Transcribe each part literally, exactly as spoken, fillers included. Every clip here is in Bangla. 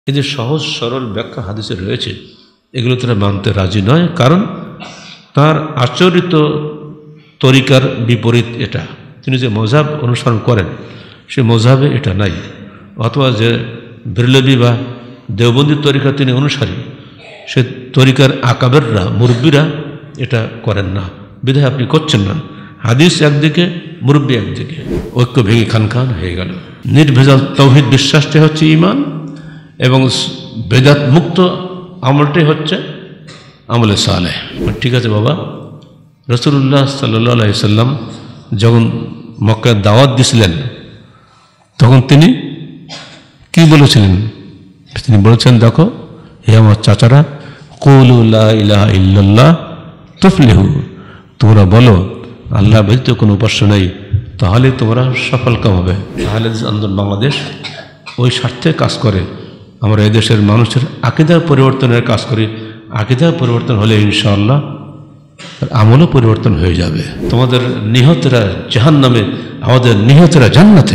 এই যে সহজ সরল ব্যাখ্যা হাদিসে রয়েছে এগুলো তারা মানতে রাজি নয়, কারণ তার আচরিত তরিকার বিপরীত এটা। তিনি যে মযহাব অনুসরণ করেন সে মযহাবে এটা নাই, অথবা যে বেরলভী বা দেওবন্দি তরিকা তিনি অনুসারী সে তরিকার আকাবেররা মুরব্বীরা এটা করেন না, বিধায় আপনি করছেন না। হাদিস একদিকে, মুরব্বী একদিকে, ঐক্য ভেঙে খান খান হয়ে গেল। নির্ভেজাল তৌহিদ বিশ্বাসটাই হচ্ছে ঈমান, এবং বেদাত মুক্ত আমলটাই হচ্ছে আমলে সালেহ। ঠিক আছে বাবা, রাসূলুল্লাহ সাল্লাল্লাহু আলাইহি সাল্লাম যখন মক্কায় দাওয়াত দিছিলেন তখন তিনি কি বলেছিলেন? তিনি বলেছেন, দেখো হে আমার চাচারা, কুলু লা ইলাহা ইল্লাল্লাহ তুফলিহু, তোমরা বলো আল্লাহ ব্যতীত কোনো উপাস্য নেই, তাহলে তোমরা সফল কাম হবে। আহলে হাদিস আন্দোলন বাংলাদেশ ওই স্বার্থে কাজ করে। আমরা এদেশের মানুষের আকীদার পরিবর্তনের কাজ করি। আকীদার পরিবর্তন হলে ইনশাআল্লাহ আমলও পরিবর্তন হয়ে যাবে। তোমাদের নিহতরা জাহান্নামে, আমাদের নিহতরা জান্নাতে।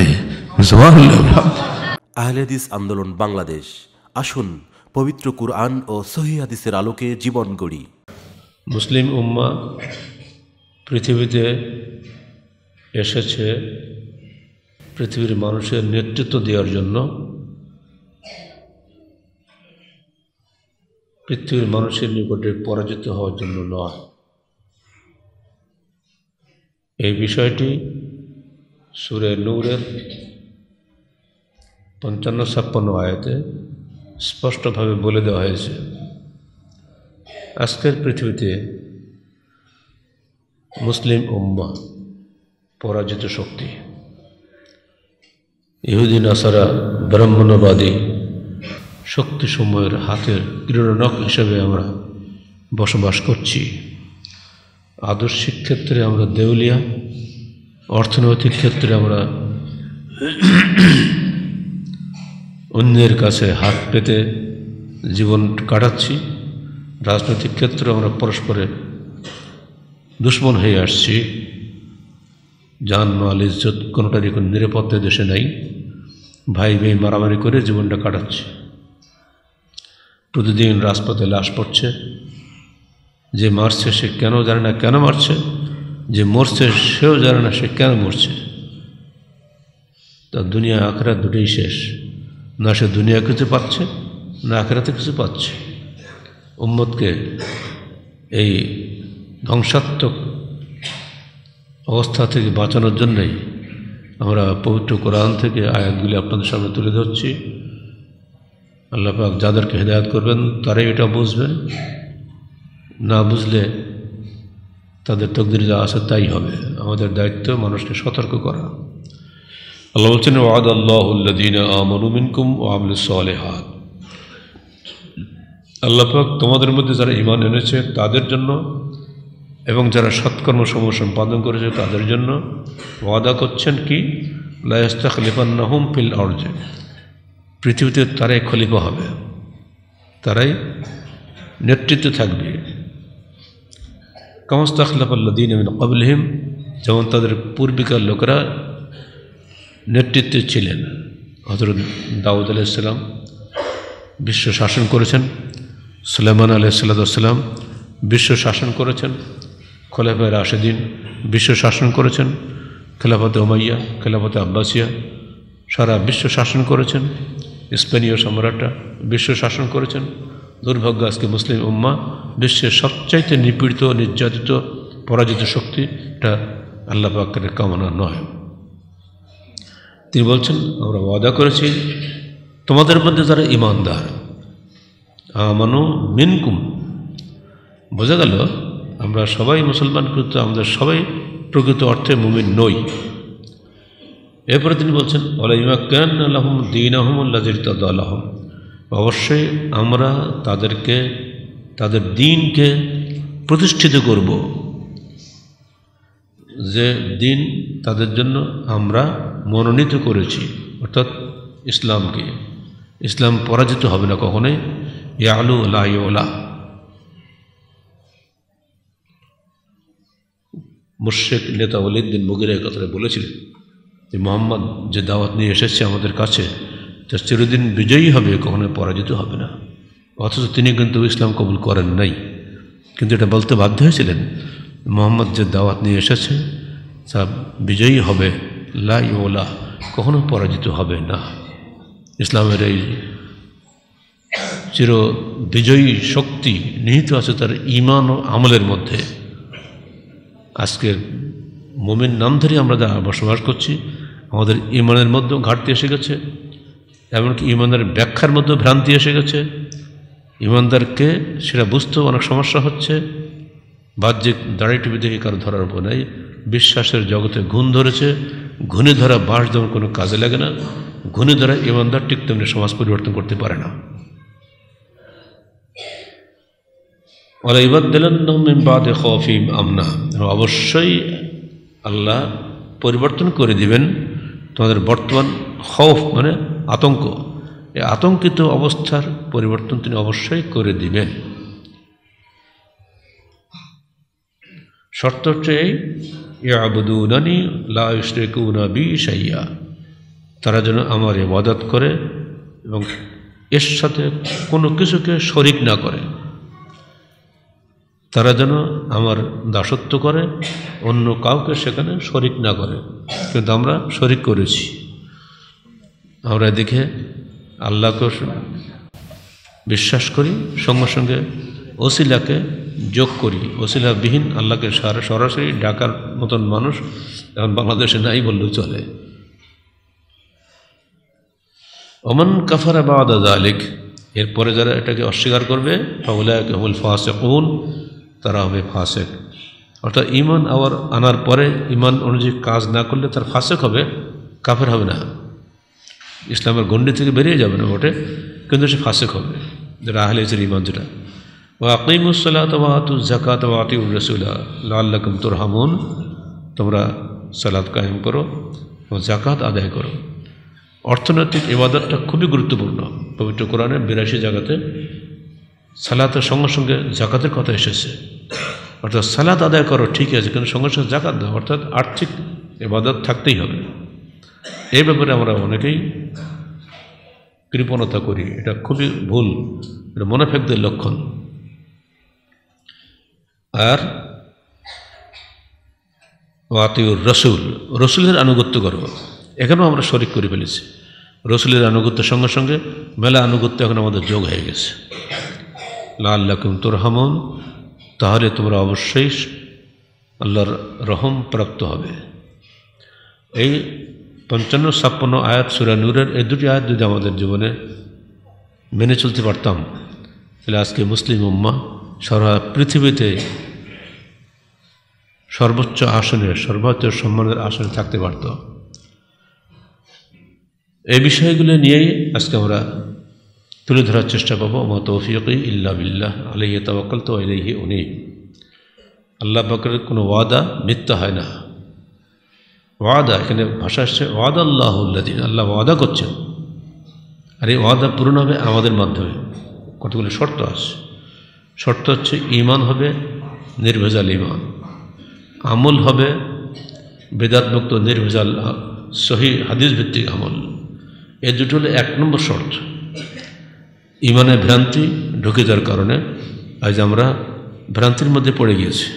আহলে হাদিস আন্দোলন বাংলাদেশ, আসুন পবিত্র কুরআন ও সহিহ হাদিসের আলোকে জীবন গড়ি। মুসলিম উম্মাহ পৃথিবীতে এসেছে পৃথিবীর মানুষের নেতৃত্ব দেওয়ার জন্য, পৃথিবীর মানুষের নিকটে পরাজিত হওয়ার জন্য নয়। এই বিষয়টি সূরা নূরের পঞ্চান্ন ছাপ্পান্ন আয়াতে স্পষ্টভাবে বলে দেওয়া হয়েছে। আজকের পৃথিবীতে মুসলিম উম্মাহ পরাজিত শক্তি। ইহুদি নাসারা ব্রাহ্মণ্যবাদী শক্তিসমূহের হাতের ক্রীড়নক হিসেবে আমরা বসবাস করছি। আদর্শিক ক্ষেত্রে আমরা দেউলিয়া, অর্থনৈতিক ক্ষেত্রে আমরা অন্যের কাছে হাত পেতে জীবন কাটাচ্ছি, রাজনৈতিক ক্ষেত্রে আমরা পরস্পরের দুশ্মন হয়ে আসছি। জান মাল ইজ্জত কোনোটারই কোনো নিরাপত্তা দেশে নাই, ভাই ভাই মারামারি করে জীবনটা কাটাচ্ছি। প্রতিদিন রাজপথে লাশ পড়ছে, যে মারছে সে কেন জানে না কেন মারছে, যে মরছে সেও জানে না সে কেন মরছে। তা দুনিয়া আখেরাত দুটোই শেষ, না সে দুনিয়া কিছু পাচ্ছে না আখেরাতে কিছু পাচ্ছে। উম্মতকে এই ধ্বংসাত্মক অবস্থা থেকে বাঁচানোর জন্যই আমরা পবিত্র কোরআন থেকে আয়াতগুলি আপনাদের সামনে তুলে ধরছি। আল্লাহ পাক যাদেরকে হেদায়েত করবেন তারাই এটা বুঝবেন, না বুঝলে তাদের তকদির যা আছে তাই হবে। আমাদের দায়িত্ব মানুষকে সতর্ক করা। আল্লাহ বলছেন, ওয়াদাল্লাহুল্লাযীনা আমানু মিনকুম ওয়া আমিলুস সালিহাত। আল্লাহ পাক তোমাদের মধ্যে যারা ঈমান এনেছে তাদের জন্য এবং যারা সৎকর্মসমূহ সম্পাদন করেছে তাদের জন্য ওয়াদা করছেন কি, লা ইস্তাখলিফান্নাহুম ফিল আরদি, পৃথিবীতে তারাই খলিফা হবে, তারাই নেতৃত্বে থাকবে। কামা ইস্তাখলাফাল্লাযীনা মিন ক্বাবলিহিম, যেমন তাদের পূর্বিকার লোকেরা নেতৃত্বে ছিলেন। হযরত দাউদ আলাইহিস সালাম বিশ্ব শাসন করেছেন, সুলাইমান আলাইহিস সালাম বিশ্ব শাসন করেছেন, খোলাফায়ে রাশেদিন বিশ্ব শাসন করেছেন, খেলাফতে উমাইয়া, খেলাফতে আব্বাসিয়া সারা বিশ্ব শাসন করেছেন, স্পেনীয় সম্রাটরা বিশ্ব শাসন করেছেন। দুর্ভাগ্য আজকে মুসলিম উম্মাহ বিশ্বের সবচাইতে নিপীড়িত, নির্যাতিত, পরাজিত শক্তি। এটা আল্লাহ পাকের কামনা নয়। তিনি বলছেন, আমরা ওয়াদা করেছি তোমাদের মধ্যে যারা ঈমানদার, আমানু মিনকুম, বোঝা গেল আমরা সবাই মুসলমান কিন্তু আমাদের সবাই প্রকৃত অর্থে মুমিন নই। এরপরে তিনি বলছেন, ওয়ালা ইউমাক্কিনান্না লাহুম দীনাহুম আল্লাযী ইরতাদা লাহুম, অবশ্যই আমরা তাদেরকে তাদের দ্বীনকে প্রতিষ্ঠিত করব, যে দ্বীন তাদের জন্য আমরা মনোনীত করেছি, অর্থাৎ ইসলামকে। ইসলাম পরাজিত হবে না কখনোই। ইয়ালু লা ইউলা, মুশরিক নেতা ওলীদ বিন মুগীরা এই কথাটা বলেছিলেন যে মুহাম্মদ যে দাওয়াত নিয়ে এসেছে আমাদের কাছে যা চিরদিন বিজয়ী হবে, কখনো পরাজিত হবে না। অথচ তিনি কিন্তু ইসলাম কবুল করেন নাই, কিন্তু এটা বলতে বাধ্য হয়েছিলেন মোহাম্মদ যে দাওয়াত নিয়ে এসেছে তা বিজয়ী হবে, লা ইউলা, কখনো পরাজিত হবে না। ইসলামের এই চির বিজয়ী শক্তি নিহিত আছে তার ঈমান ও আমলের মধ্যে। আজকের মুমিন নাম ধরে আমরা যা বসবাস করছি, আমাদের ঈমানের মধ্যেও ঘাটতি এসে গেছে, এমনকি ঈমানের ব্যাখ্যার মধ্যেও ভ্রান্তি এসে গেছে। ঈমানদারকে সেটা বুঝতেও অনেক সমস্যা হচ্ছে। বাহ্যিক দাড়ি টুপি দেখে কারো ধরার উপর নেই, বিশ্বাসের জগতে ঘুণ ধরেছে। ঘুণে ধরা বাঁশ যেমন কোনো কাজে লাগে না, ঘুণে ধরা ঈমানদার ঠিক তেমনি সমাজ পরিবর্তন করতে পারে না। ওয়ালা ইবাদদালান্নাহুম মিন বাদি খাউফিহিম আমনা, অবশ্যই আল্লাহ পরিবর্তন করে দিবেন তোমাদের বর্তমান খৌফ মানে আতঙ্ক, এই আতঙ্কিত অবস্থার পরিবর্তন তিনি অবশ্যই করে দিবেন। শর্ত হচ্ছে এই, ইয়াবুদুনানি লা ইউশরিকুনা বি শাইআ, তারা যেন আমার ইবাদত করে এবং এর সাথে কোনো কিছুকে শরিক না করে। তারা যেন আমার দাসত্ব করে, অন্য কাউকে সেখানে শরিক না করে। কিন্তু আমরা শরিক করেছি। আমরা এদিকে আল্লাহকে বিশ্বাস করি, সঙ্গে সঙ্গে ওসিলাকে যোগ করি। ওসিলাবিহীন আল্লাহকে সরাসরি ডাকার মতন মানুষ এখন বাংলাদেশে নাই বললেও চলে। ওমান কাফারা বা'দা যালিক, এরপরে যারা এটাকে অস্বীকার করবে, ফাউলাইকা হুমুল ফাসিকুন, তারা হবে ফাসেক। অর্থাৎ ঈমান আবার আনার পরে ঈমান অনুযায়ী কাজ না করলে তার ফাসেক হবে, কাফের হবে না, ইসলামের গণ্ডি থেকে বেরিয়ে যাবে না বটে, কিন্তু সে ফাসেক হবে, যেটা আহলে হাদিসের ঈমান। যেটা ওয়া আকিমুস সালাতা ওয়া আতুজ যাকাতা ওয়া আতিউর রাসূলা লাআল্লাকুম তুরহামুন, তোমরা সালাত কায়েম করো এবং যাকাত আদায় করো। অর্থনৈতিক ইবাদতটা খুবই গুরুত্বপূর্ণ। পবিত্র কোরআনে বিরাশি জায়গাতে সালাতের সঙ্গে সঙ্গে জাকাতের কথা এসেছে। অর্থাৎ সালাত আদায় করো ঠিক আছে, কিন্তু সঙ্গে সঙ্গে জাকাত দাও, অর্থাৎ আর্থিক ইবাদত থাকতেই হবে। এই ব্যাপারে আমরা অনেকেই কৃপণতা করি, এটা খুবই ভুল, এটা মুনাফিকদের লক্ষণ। আর ওয়াতিউর রসুল, রসুলের আনুগত্য করো, এখানেও আমরা শরিক করে ফেলেছি। রসুলের আনুগত্যের সঙ্গে সঙ্গে মেলা আনুগত্য এখন আমাদের যোগ হয়ে গেছে। লাআল্লাকুম তুরহামুন, তাহলে তোমরা অবশ্যই আল্লাহর রহম প্রাপ্ত হবে। এই পঞ্চান্ন ছাপ্পান্ন আয়াত সূরা নূরের এই দুটি আয়াত যদি আমাদের জীবনে মেনে চলতে পারতাম, তাহলে আজকে মুসলিম উম্মাহ সারা পৃথিবীতে সর্বোচ্চ আসনে, সর্বোচ্চ সম্মানের আসনে থাকতে পারত। এই বিষয়গুলো নিয়েই আজকে আমরা তুলে ধরার চেষ্টা করবো। মা তৌফিকি ইল্লা বিল্লাহ, আলাইহি তাওয়াক্কালতু ওয়া ইলাইহি উনীব। আল্লাহ পাকের কোনো ওয়াদা মিথ্যা হয় না। ওয়াদা, এখানে ভাষা আসছে ওয়াদা আল্লাহুল্লাযিনা, আল্লাহ ওয়াদা করছেন, আর এই ওয়াদা পূরণ হবে আমাদের মাধ্যমে। কতগুলো শর্ত আছে। শর্ত হচ্ছে ঈমান হবে নির্ভেজাল ঈমান, আমল হবে বেদাতমুক্ত নির্ভেজাল সহি হাদিস ভিত্তিক আমল। এই দুটো হলো এক নম্বর শর্ত। ঈমানে ভ্রান্তি ঢুকে যাওয়ার কারণে আজ আমরা ভ্রান্তির মধ্যে পড়ে গিয়েছি।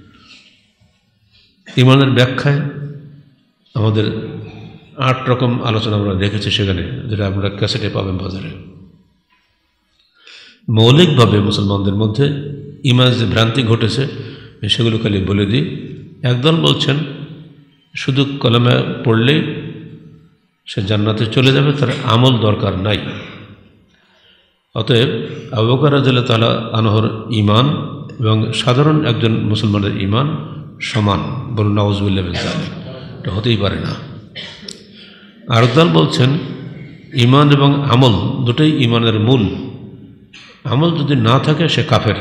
ঈমানের ব্যাখ্যায় আমাদের আট রকম আলোচনা আমরা দেখেছি সেখানে, যেটা আপনারা ক্যাসেটে পাবেন বাজারে। মৌলিকভাবে মুসলমানদের মধ্যে ঈমান যে ভ্রান্তি ঘটেছে সেগুলো খালি বলে দিই। একদল বলছেন শুধু কলমে পড়লেই সে জান্নাতে চলে যাবে, তার আমল দরকার নাই। অতএব আবু বকর রাদিয়াল্লাহু তাআলা আনহুর ঈমান এবং সাধারণ একজন মুসলমানের ঈমান সমান। বলুন নাউযুবিল্লাহি মিন যালিক, এটা হতেই পারে না। আর দল বলছেন ঈমান এবং আমল দুটোই ঈমানের মূল, আমল যদি না থাকে সে কাফের।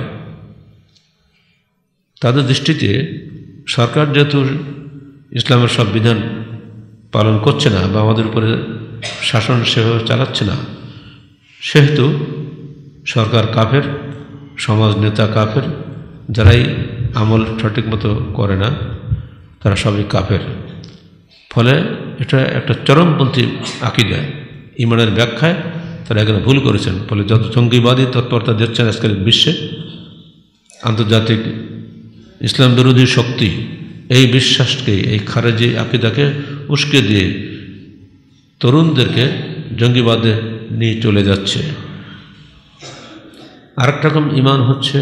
তাদের দৃষ্টিতে সরকার যেহেতু ইসলামের সব বিধান পালন করছে না বা আমাদের উপরে শাসন সেভাবে চালাচ্ছে না, সেহেতু সরকার কাফের, সমাজ নেতা কাফের, যারাই আমল সঠিক মতো করে না তারা সবই কাফের। ফলে এটা একটা চরমপন্থী আকীদা। ইমানের ব্যাখ্যায় তারা এখানে ভুল করেছেন। ফলে যত জঙ্গিবাদী তৎপরতা দিচ্ছেন আজকের বিশ্বে, আন্তর্জাতিক ইসলাম বিরোধী শক্তি এই বিশ্বাসকে, এই খারেজি আকিদাকে উস্কে দিয়ে তরুণদেরকে জঙ্গিবাদে নিয়ে চলে যাচ্ছে। আরেকটা রকম ইমান হচ্ছে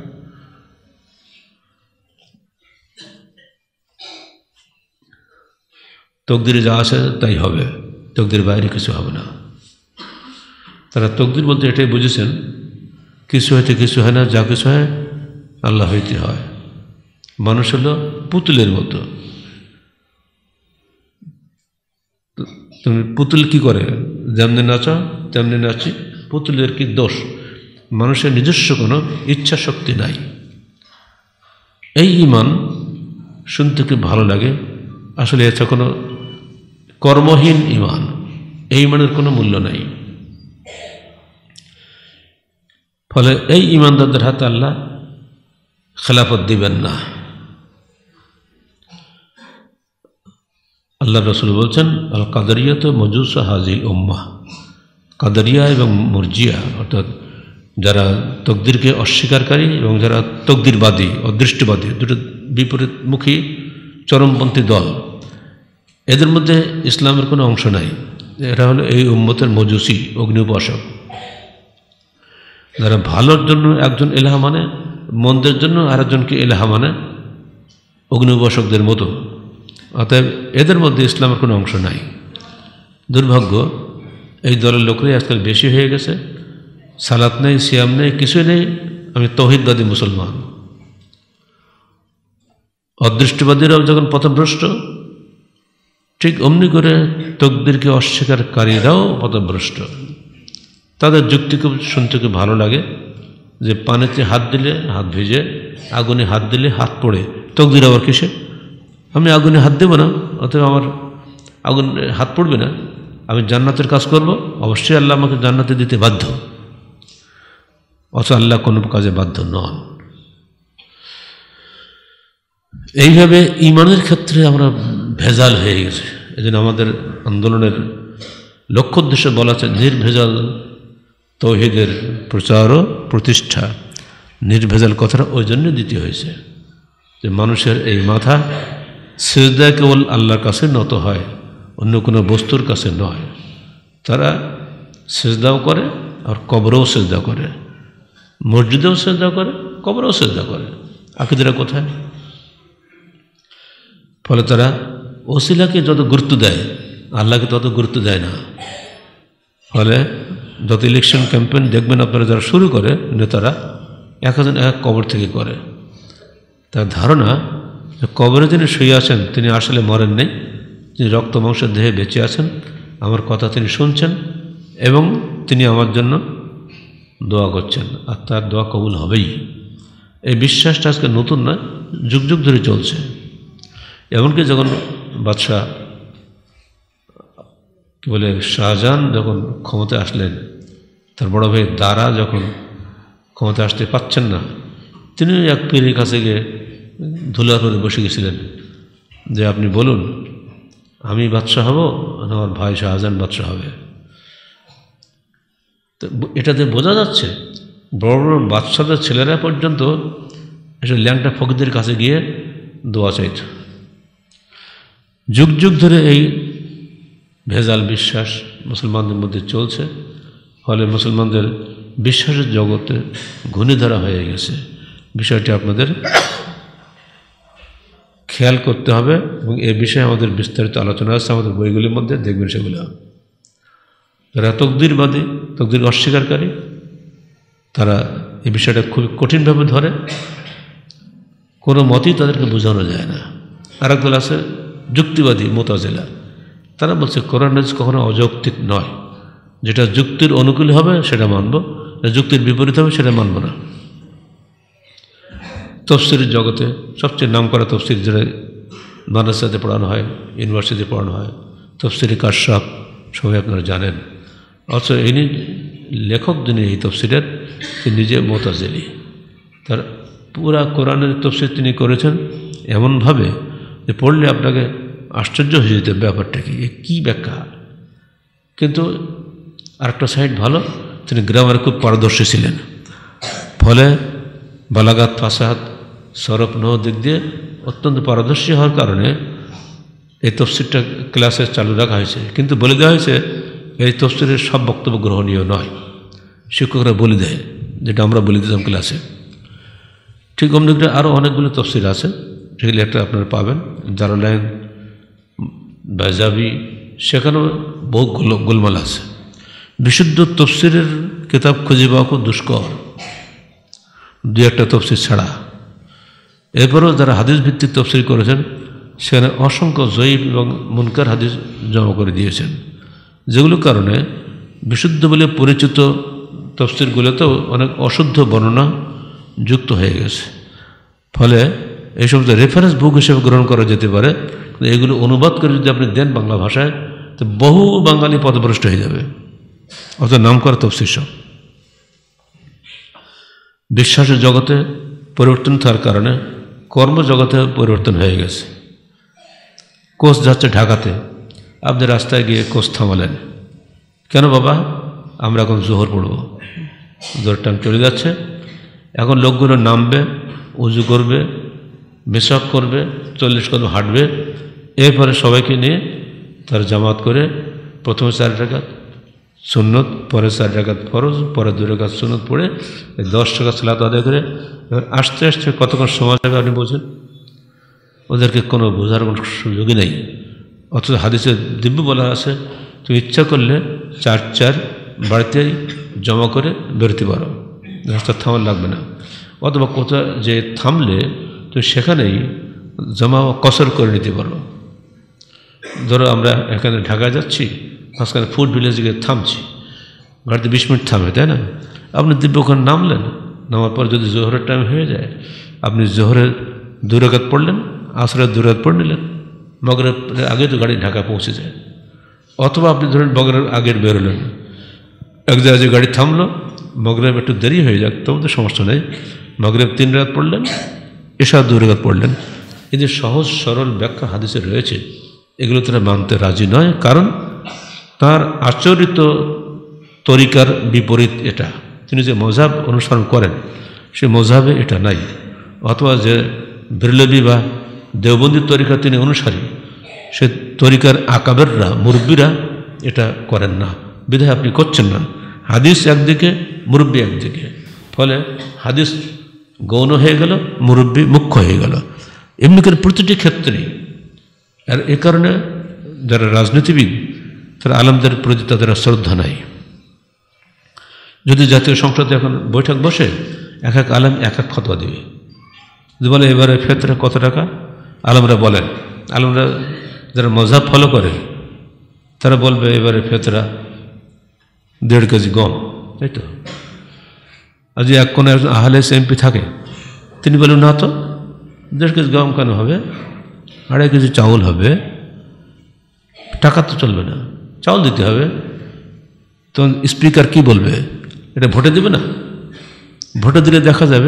তকদিরে যা আছে তাই হবে, তকদির বাইরে কিছু হবে না। তারা তকদির বলতে এটাই বুঝেছেন, কিছু হইতে কিছু হয় না, যা কিছু হয় আল্লাহ হইতে হয়। মানুষ হলো পুতুলের মতো। তুমি পুতুল কি করে, যেমনি নাচো তেমনি নাচি, পুতুলের কি দোষ? মানুষের নিজস্ব কোনো ইচ্ছা শক্তি নাই। এই ইমান শুনতে কি ভালো লাগে, আসলে এটা কোনো কর্মহীন ইমান। এই ইমানের কোনো মূল্য নাই। ফলে এই ইমানদারদের হাতে আল্লাহ খেলাফত দিবেন না। আল্লাহ রসুল বলছেন, আল কাদরিয়া তো মজুস হাজিল উম্মাহ। কাদরিয়া এবং মুরজিয়া অর্থাৎ যারা তকদিরকে অস্বীকারী এবং যারা তকদিরবাদী অদৃষ্টবাদী, দুটো বিপরীতমুখী চরমপন্থী দল, এদের মধ্যে ইসলামের কোনো অংশ নাই। এরা হলো এই উম্মতের মজুসি, অগ্নি উপাসক। যারা ভালোর জন্য একজন এলাহা মানে, মন্দের জন্য আরেকজনকে এলাহা মানে, অগ্নি উপাসকদের মতো। অতএব এদের মধ্যে ইসলামের কোনো অংশ নাই। দুর্ভাগ্য, এই দলের লোকরাই আজকাল বেশি হয়ে গেছে। সালাত নেই, সিয়াম নেই, কিছুই নেই, আমি তৌহিদবাদী মুসলমান। অদৃষ্টবাদীরাও যখন পথভ্রষ্ট, ঠিক অমনি করে তকদিরকে অস্বীকারীরাও পথভ্রষ্ট। তাদের যুক্তি খুব শুনতে খুব ভালো লাগে যে পানিতে হাত দিলে হাত ভিজে, আগুনে হাত দিলে হাত পড়ে, তকদির আবার কিসে? আমি আগুনে হাত দেব না, অতএব আমার আগুন হাত পড়বে না। আমি জান্নাতের কাজ করব, অবশ্যই আল্লাহ আমাকে জান্নাতে দিতে বাধ্য। অথচ আল্লাহ কোনো কাজে বাধ্য নন। এইভাবে ইমানের ক্ষেত্রে আমরা ভেজাল হয়ে গেছে। এই জন্য আমাদের আন্দোলনের লক্ষ্য উদ্দেশ্যে বলা আছে, নির্ভেজাল তৌহিদের প্রচার ও প্রতিষ্ঠা। নির্ভেজাল কথাটা ওই জন্য দিতে হয়েছে যে মানুষের এই মাথা সিজদা কেবল আল্লাহর কাছে নত হয়, অন্য কোনো বস্তুর কাছে নয়। তারা সিজদাও করে আর কবরেও সিজদা করে, মসজিদেও সিজদা করে, কবরেও সিজদা করে। আকীদারা কোথায়? ফলে তারা ওসিলাকে যত গুরুত্ব দেয়, আল্লাহকে তত গুরুত্ব দেয় না। ফলে যত ইলেকশন ক্যাম্পেইন দেখবেন আপনারা যারা শুরু করে, নেতারা এক একজন এক কবর থেকে করে। তার ধারণা কবরে যিনি শুয়ে আছেন তিনি আসলে মরেন নাই, তিনি রক্ত মাংসের দেহে বেঁচে আছেন, আমার কথা তিনি শুনছেন এবং তিনি আমার জন্য দোয়া করছেন, আর তার দোয়া কবুল হবেই। এই বিশ্বাসটা আজকে নতুন নয়, যুগ যুগ ধরে চলছে। এমনকি যখন বাদশাহ কি বলে শাহজাহান যখন ক্ষমতায় আসলেন, তার বড় ভাই দারা যখন ক্ষমতায় আসতে পাচ্ছেন না, তিনি এক পীরের কাছে গিয়ে ধুলার করে বসে গেছিলেন যে আপনি বলুন আমি বাদশাহ হব না আমার ভাই শাহজাহান বাদশাহ হবে। তো এটাতে বোঝা যাচ্ছে বড় বড় বাদশাদের ছেলেরা পর্যন্ত এসব ল্যাংটা ফকিরদের কাছে গিয়ে দোয়া চাইত। যুগ যুগ ধরে এই ভেজাল বিশ্বাস মুসলমানদের মধ্যে চলছে। ফলে মুসলমানদের বিশ্বাসের জগতে ঘূর্ণিধারা হয়ে গেছে। বিষয়টি আপনাদের খেয়াল করতে হবে এবং এ বিষয়ে আমাদের বিস্তারিত আলোচনা আছে আমাদের বইগুলির মধ্যে, দেখবেন সেগুলো। যারা তকদিরবাদী, তকদির অস্বীকারী, তারা এই বিষয়টা খুব কঠিনভাবে ধরে, কোনো মতেই তাদেরকে বোঝানো যায় না। আর একদল আছে যুক্তিবাদী মুতাজিলা, তারা বলছে কোরআন হাদিস কখনো অযৌক্তিক নয়, যেটা যুক্তির অনুকূল হবে সেটা মানব, যুক্তির বিপরীত হবে সেটা মানব না। তফসিরের জগতে সবচেয়ে নাম করা তফসির যেটা মাদ্রাসাতে পড়ানো হয়, ইউনিভার্সিটিতে পড়ানো হয়, তফসিরে কাশফ, সবাই আপনারা জানেন। অথচ ইনি লেখক যিনি এই তফসিরের, তিনি নিজে মুতাজিলি। তার পুরা কোরআনের তফসির তিনি করেছেন এমনভাবে যে পড়লে আপনাকে আশ্চর্য হয়ে যেতে ব্যাপারটা কি, কী ব্যাখ্যা। কিন্তু আরেকটা সাইড ভালো, তিনি গ্রামারে খুব পারদর্শী ছিলেন। ফলে বালাগাত, ফাসাহাত, সরফ নহ দিক দিয়ে অত্যন্ত পারদর্শী হওয়ার কারণে এই তফসিরটা ক্লাসে চালু রাখা হয়েছে। কিন্তু বলে দেওয়া হয়েছে এই তফসিরের সব বক্তব্য গ্রহণীয় নয়, শিক্ষকরা বলে দেয়, যেটা আমরা বলে দিতাম ক্লাসে। ঠিক অমনি আরও অনেকগুলো তফসির আছে, সেগুলি একটা আপনারা পাবেন, জালালাইন, বাজাবি, সেখানেও বহু গোলমাল আছে। বিশুদ্ধ তফসিরের কিতাব খুঁজে পাওয়া খুব দুষ্কর, দু একটা তফসির ছাড়া। এরপরেও যারা হাদিস ভিত্তিক তফসির করেছেন সেখানে অসংখ্য জয়ীফ এবং মুনকার হাদিস জমা করে দিয়েছেন, যেগুলোর কারণে বিশুদ্ধ বলে পরিচিত তফসিরগুলোতেও অনেক অশুদ্ধ বর্ণনা যুক্ত হয়ে গেছে। ফলে এই সমস্ত রেফারেন্স বুক হিসেবে গ্রহণ করা যেতে পারে, কিন্তু এগুলো অনুবাদ করে যদি আপনি দেন বাংলা ভাষায়, তো বহু বাঙালি পথভ্রষ্ট হয়ে যাবে। অর্থাৎ নাম করা তফসির সব। বিশ্বাসের জগতে পরিবর্তন থাকার কারণে কর্মজগতে পরিবর্তন হয়ে গেছে। কোচ যাচ্ছে ঢাকাতে, আপনি রাস্তায় গিয়ে কোচ থামালেন, কেন বাবা? আমরা এখন জোহর পড়ব, জোহর টাইম চলে যাচ্ছে। এখন লোকগুলো নামবে, উজু করবে, মেশক করবে, চল্লিশ কদম হাঁটবে, এরপরে সবাইকে নিয়ে তার জামাত করে প্রথমে চার রাকাত সুন্নত, পরে চার রাকাত ফরজ, পরে দুই রাকাত সুন্নত পড়ে দশ টাকা সালাত আদায় করে এবার আস্তে আস্তে কতক্ষণ সময় যাবে আপনি বোঝেন? ওদেরকে কোনো বোঝার কোনো সুযোগই নেই। অথচ হাদিসে দিব্য বলা আছে, তুমি ইচ্ছা করলে চার চার বাড়িতেই জমা করে বেরোতে পারো, রাস্তা থামার লাগবে না। অথবা কোথাও যে থামলে তুমি সেখানেই জমা কসর করে নিতে পারো। ধরো আমরা এখানে ঢাকায় যাচ্ছি, মাঝখানে ফুড ভিলেজে গিয়ে থামছি, গাড়িতে বিশ মিনিট থামে, তাই না? আপনি দিব্য ওখানে নামলেন, নামার পর যদি জোহরের টাইম হয়ে যায়, আপনি জোহরের দুই রাকাত পড়লেন, আসরের দুই রাকাত পড়ে নিলেন, মগরের আগে তো গাড়ি ঢাকা পৌঁছে যায়। অথবা আপনি ধরেন মগরের আগের বেরোলেন, এক জায়গায় যে গাড়ি থামলো, মগরেব একটু দেরি হয়ে যাক, তবু তো সমস্যা নেই, মগরেব তিন রাকাত পড়লেন, এশা দুই রাকাত পড়লেন। এই যে সহজ সরল ব্যাখ্যা হাদিসে রয়েছে, এগুলো তারা মানতে রাজি নয়, কারণ তার আচরিত তরিকার বিপরীত এটা। তিনি যে মজহাব অনুসরণ করেন সে মজহাবে এটা নাই, অথবা যে বেরলভী বা দেওবন্দি তরিকার তিনি অনুসারী, সে তরিকার আকাবেররা, মুরব্বীরা এটা করেন না, বিধায় আপনি করছেন না। হাদিস একদিকে, মুরব্বী একদিকে, ফলে হাদিস গৌণ হয়ে গেল, মুরব্বী মুখ্য হয়ে গেল। এমনি করে প্রতিটি ক্ষেত্রেই। আর এ কারণে যারা রাজনীতিবিদ, তারা আলেমদের প্রতি তাদের শ্রদ্ধা নাই। যদি জাতীয় সংসদে এখন বৈঠক বসে, এক এক আলেম এক এক ফতোয়া দেবে, যদি বলে এবারে ফেতরা কত টাকা, আলেমরা বলেন, আলেমরা যারা মজহাব ফলো করে তারা বলবে এবারে ফেতরা দেড় কেজি গম, তাই তো? আর যে এক কোনো একজন আহলেস এমপি থাকে, তিনি বলেন না তো, দেড় কেজি গম কেন হবে, আড়াই কেজি চাউল হবে, টাকা তো চলবে না, চাউল দিতে হবে। তো স্পিকার কি বলবে? এটা ভোটে দেবে না? ভোটে দিলে দেখা যাবে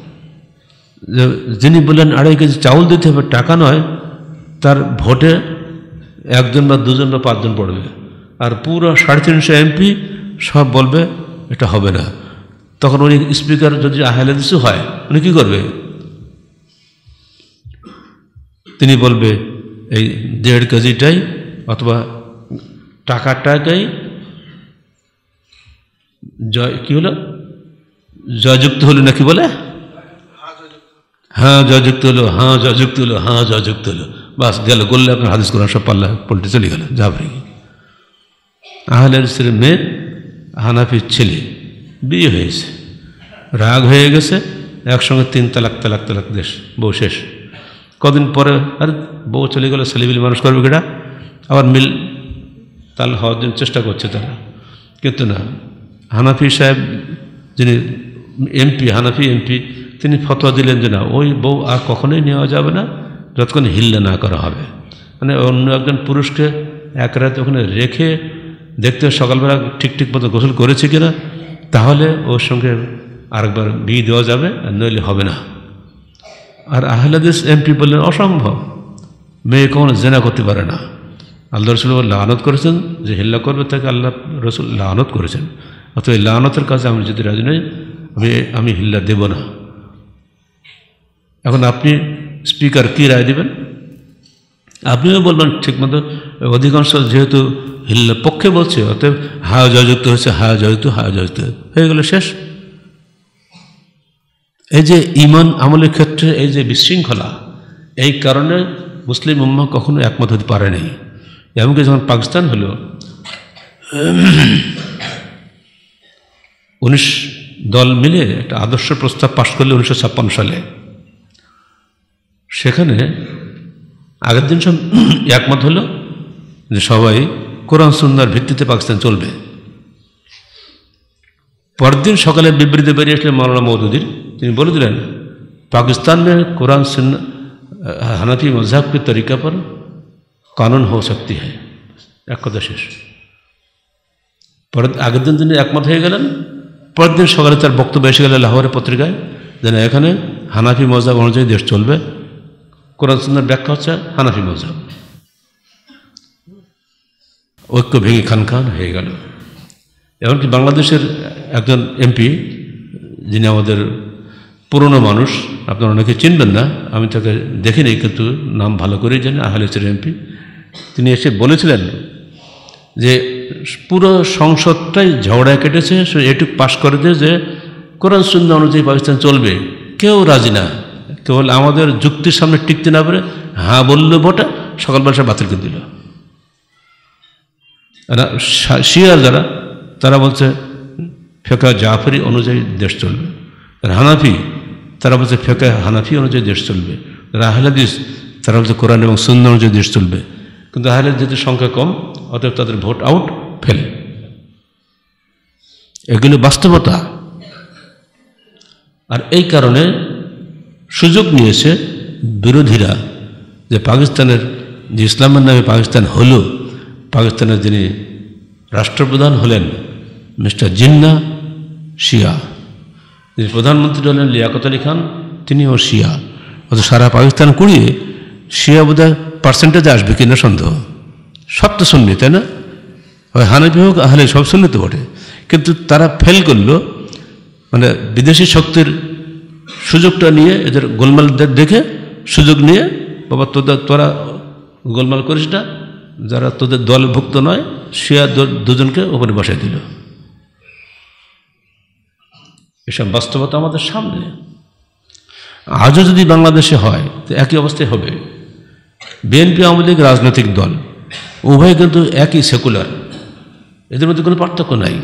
যে যিনি বললেন আড়াই কেজি চাউল দিতে হবে, টাকা নয়, তার ভোটে একজন বা দুজন বা পাঁচজন পড়বে, আর পুরো সাড়ে তিনশো এমপি সব বলবে এটা হবে না। তখন উনি স্পিকার যদি আহলে হাদিস হয়, উনি কী করবে? তিনি বলবে এই দেড় কেজিটাই অথবা টাকাটাকেই জয় কী হলো, জয়যুক্ত হলো নাকি বলে, হ্যাঁ জয়যুক্ত হলো, হ্যাঁ জয়যুক্ত হলো, হ্যাঁ জয়যুক্ত হলো, বাস গেল, করলে আপনার হাদিস কোরআন সব পাল্লা পল্টে চলে গেল যাবরি। আহলে হাদিসের মেয়ে হানাফির ছেলে, বিয়ে হয়েছে, রাগ হয়ে গেছে, একসঙ্গে তিন তালাক তালাক তালাক দেশ, বউ শেষ। কদিন পরে আর বউ চলে গেল, ছেলেবিলি মানুষ করবে কেটা, আবার মিল তাল হওয়ার জন্য চেষ্টা করছে তারা, কিন্তু না। হানাফি সাহেব যিনি এমপি, হানাফি এমপি, তিনি ফতোয়া দিলেন যে না, ওই বউ আর কখনোই নেওয়া যাবে না যতক্ষণ হিল্লা না করা হবে। মানে অন্য একজন পুরুষকে এক রাত ওখানে রেখে দেখতে সকালবেলা ঠিক ঠিক মতো গোসল করেছে কিনা, তাহলে ওর সঙ্গে আরেকবার বিয়ে দেওয়া যাবে, আর নইলে হবে না। আর আহলে হাদিস এমপি বললেন অসম্ভব, মেয়ে কখনো জেনা করতে পারে না, আল্লাহ রসুল লানত করেছেন, যে হিল্লা করবে তাকে আল্লাহ রসুল লানত করেছেন। অথবা এই লানতের কাছে আমি যদি রাজি নই, আমি আমি হিল্লা দেব না। এখন আপনি স্পিকার কী রায় দেবেন? আপনিও বলবেন ঠিকমতো, অধিকাংশ যেহেতু হিল্লার পক্ষে বলছে, অতএব হায়া জয়যুক্ত হয়েছে, হায়া জয়যুক্ত হায়া জয়যুক্ত হয়ে গেল, শেষ। এই যে ঈমান আমলের ক্ষেত্রে এই যে বিশৃঙ্খলা, এই কারণে মুসলিম উম্মাহ কখনো একমত হতে পারেনি। এমনকি যখন পাকিস্তান হলো, উনিশ দল মিলে একটা আদর্শ প্রস্তাব পাশ করলে উনিশশো ছাপ্পান্ন সালে, সেখানে আগের দিন সব একমত হলো যে সবাই কোরআন সুন্নাহর ভিত্তিতে পাকিস্তান চলবে। পরের দিন সকালে বিবৃতি বেরিয়ে আসলে মৌলানা মওদুদির, তিনি বলে দিলেন पाकिस्तान में कुरान सुन्नत हनफी मज़हब के तरीक़ा पर कानून हो सकती है। एक कथा शेष। पर আগের দিন তিনি একমত হয়ে গেলেন। পরের দিন সকালে তার বক্তব্য এসে গেল লাহোরের পত্রিকায়, যেন এখানে হানাফি মযহাব অনুযায়ী দেশ চলবে, কোরআন সুন্নাহর ব্যাখ্যা হচ্ছে হানাফি মযহাব। ঐক্য ভেঙে খান খান হয়ে গেল। এমনকি বাংলাদেশের একজন এমপি, যিনি আমাদের পুরনো মানুষ, আপনারা অনেকে চিনবেন না, আমি তাকে দেখিনি কিন্তু নাম ভালো করেই জানি, আহলেসের এমপি, তিনি এসে বলেছিলেন যে পুরো সংসদটাই ঝগড়ায় কেটেছে, সে এটুকু পাশ করে দিয়ে যে কোরআন সুন্নাহ অনুযায়ী পাকিস্তান চলবে, কেউ রাজি না, কেবল আমাদের যুক্তির সামনে টিকতে না পারে হ্যাঁ বললো বটে, সকালবেলা সে বাতিল করে দিল। শিয়ার যারা, তারা বলছে ফিকহ জাফরি অনুযায়ী দেশ চলবে। হানাফি তারা বলছে ফিকহ হানাফি অনুযায়ী দেশ চলবে। আহলে হাদিস তারা বলছে কোরআন এবং সুন্নাহ অনুযায়ী দেশ চলবে। কিন্তু আহলে হাদিসের সংখ্যা কম, অতএব তাদের ভোট আউট, ফেল। এগুলো বাস্তবতা। আর এই কারণে সুযোগ নিয়েছে বিরোধীরা যে পাকিস্তানের যে ইসলামের নামে পাকিস্তান হলো, পাকিস্তানের যিনি রাষ্ট্রপ্রধান হলেন মিস্টার জিন্নাহ শিয়া, যিনি প্রধানমন্ত্রী হলেন লিয়াকত আলী খান, তিনিও শিয়া। অথচ সারা পাকিস্তান কুড়িয়ে শিয়া বোধহয় পার্সেন্টেজে আসবে কিনা সন্দেহ। সব তো সুন্নি, তাই না? হয় হানাফি হোক আহলে, সব সুন্নি তো বটে। কিন্তু তারা ফেল করলো, মানে বিদেশি শক্তির সুযোগটা নিয়ে, এদের গোলমাল দেখে সুযোগ নিয়ে, বাবা তোদের তোরা গোলমাল করিস না, যারা তোদের দলভুক্ত নয় শিয়া দুজনকে ওপরে বসাই দিল। এসব বাস্তবতা আমাদের সামনে। আজও যদি বাংলাদেশে হয় তো একই অবস্থায় হবে। বিএনপি আওয়ামী লীগ রাজনৈতিক দল, উভয় কিন্তু একই সেকুলার, এদের মধ্যে কোনো পার্থক্য নাই।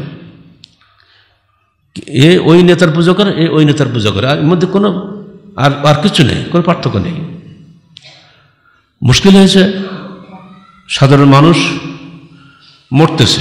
এ ওই নেতার পুজো করে, এ ওই নেতার পুজো করে, আর এর মধ্যে কোনো আর আর কিছু নেই, কোনো পার্থক্য নেই। মুশকিল হয়েছে, সাধারণ মানুষ মরতেছে,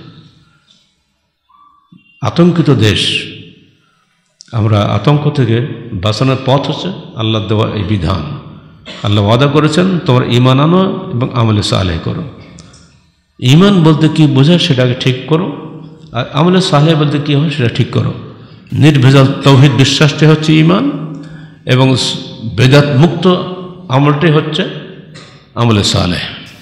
আতঙ্কিত দেশ। আমরা আতঙ্ক থেকে বাঁচানোর পথ হচ্ছে আল্লাহ দেওয়া এই বিধান। আল্লাহ ওয়াদা করেছেন তোমার ঈমান আনো এবং আমলে সালেহ করো। ঈমান বলতে কি বোঝায় সেটাকে ঠিক করো, আর আমলে সালেহ বলতে কী হয় সেটা ঠিক করো। নির্ভেজাল তৌহিদ বিশ্বাসটাই হচ্ছে ঈমান, এবং বেদাত মুক্ত আমলটাই হচ্ছে আমলে সালেহ।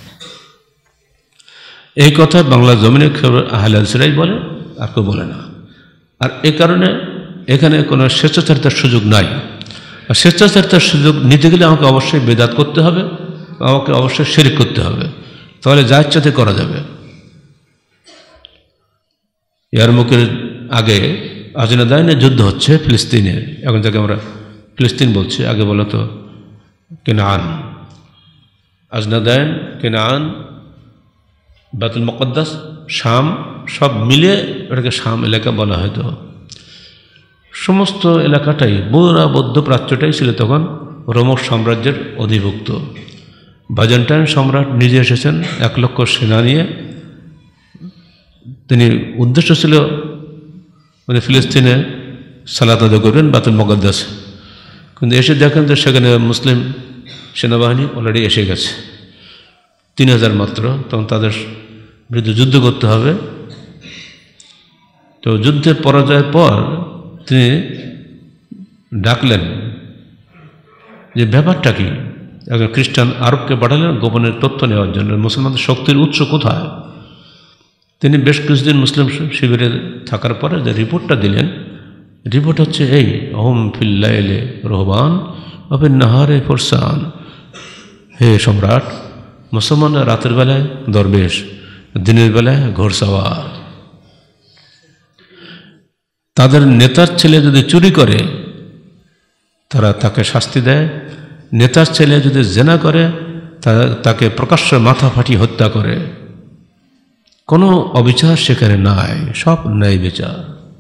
এই কথা বাংলা জমিনে আহলে হাদিসরাই বলে, আর কেউ বলে না। আর এ কারণে এখানে কোনো স্বেচ্ছাচারিতার সুযোগ নাই। আর স্বেচ্ছাচারিতার সুযোগ নিতে গেলে আমাকে অবশ্যই বেদাত করতে হবে, আমাকে অবশ্যই শিরক করতে হবে, তাহলে যা ইচ্ছাতে করা যাবে। ইয়ারমুকের আগে আজনাদাইনে যুদ্ধ হচ্ছে ফিলিস্তিনে, এখন যাকে আমরা ফিলিস্তিন বলছি, আগে বলো তো কেনান। আজনাদাইন, কেনান, বাইতুল মুকদ্দাস, শাম, সব মিলে এটাকে শাম এলাকা বলা হয়তো। সমস্ত এলাকাটাই, পুরা বৌদ্ধ প্রাচ্যটাই ছিল তখন রোমক সাম্রাজ্যের অধিভুক্ত। বাইজেন্টাইন সম্রাট নিজে এসেছেন এক লক্ষ সেনা নিয়ে। তিনি উদ্দেশ্য ছিল মানে ফিলিস্তিনে সালাত আদায় করবেন বাইতুল মুকদ্দাস, কিন্তু এসে দেখেন যে সেখানে মুসলিম সেনাবাহিনী অলরেডি এসে গেছে, তিন হাজার মাত্র। তখন তাদের বিরুদ্ধে যুদ্ধ করতে হবে। তো যুদ্ধের পরাজয়ের পর তিনি ডাকলেন যে ব্যাপারটা কি, একজন খ্রিস্টান আরবকে পাঠালেন গোপনে তথ্য নেওয়ার জন্য মুসলমানদের শক্তির উৎস কোথায়। তিনি বেশ কিছুদিন মুসলিম শিবিরে থাকার পরে যে রিপোর্টটা দিলেন, রিপোর্ট হচ্ছে এই, ওহম ফিল্লাইলে রহবান অফিন নাহারে ফরসান। হে সম্রাট, মুসলমানরা রাতের বেলায় দরবেশ, দিনের বেলায় ঘোড়সাওয়ার। তাদের নেতার ছেলে যদি চুরি করে তারা তাকে শাস্তি দেয়, নেতার ছেলে যদি জেনা করে তাকে প্রকাশ্য মাথা ফাটিয়ে হত্যা করে। কোনো অবিচার সেখানে নাই, সব ন্যায় বিচার।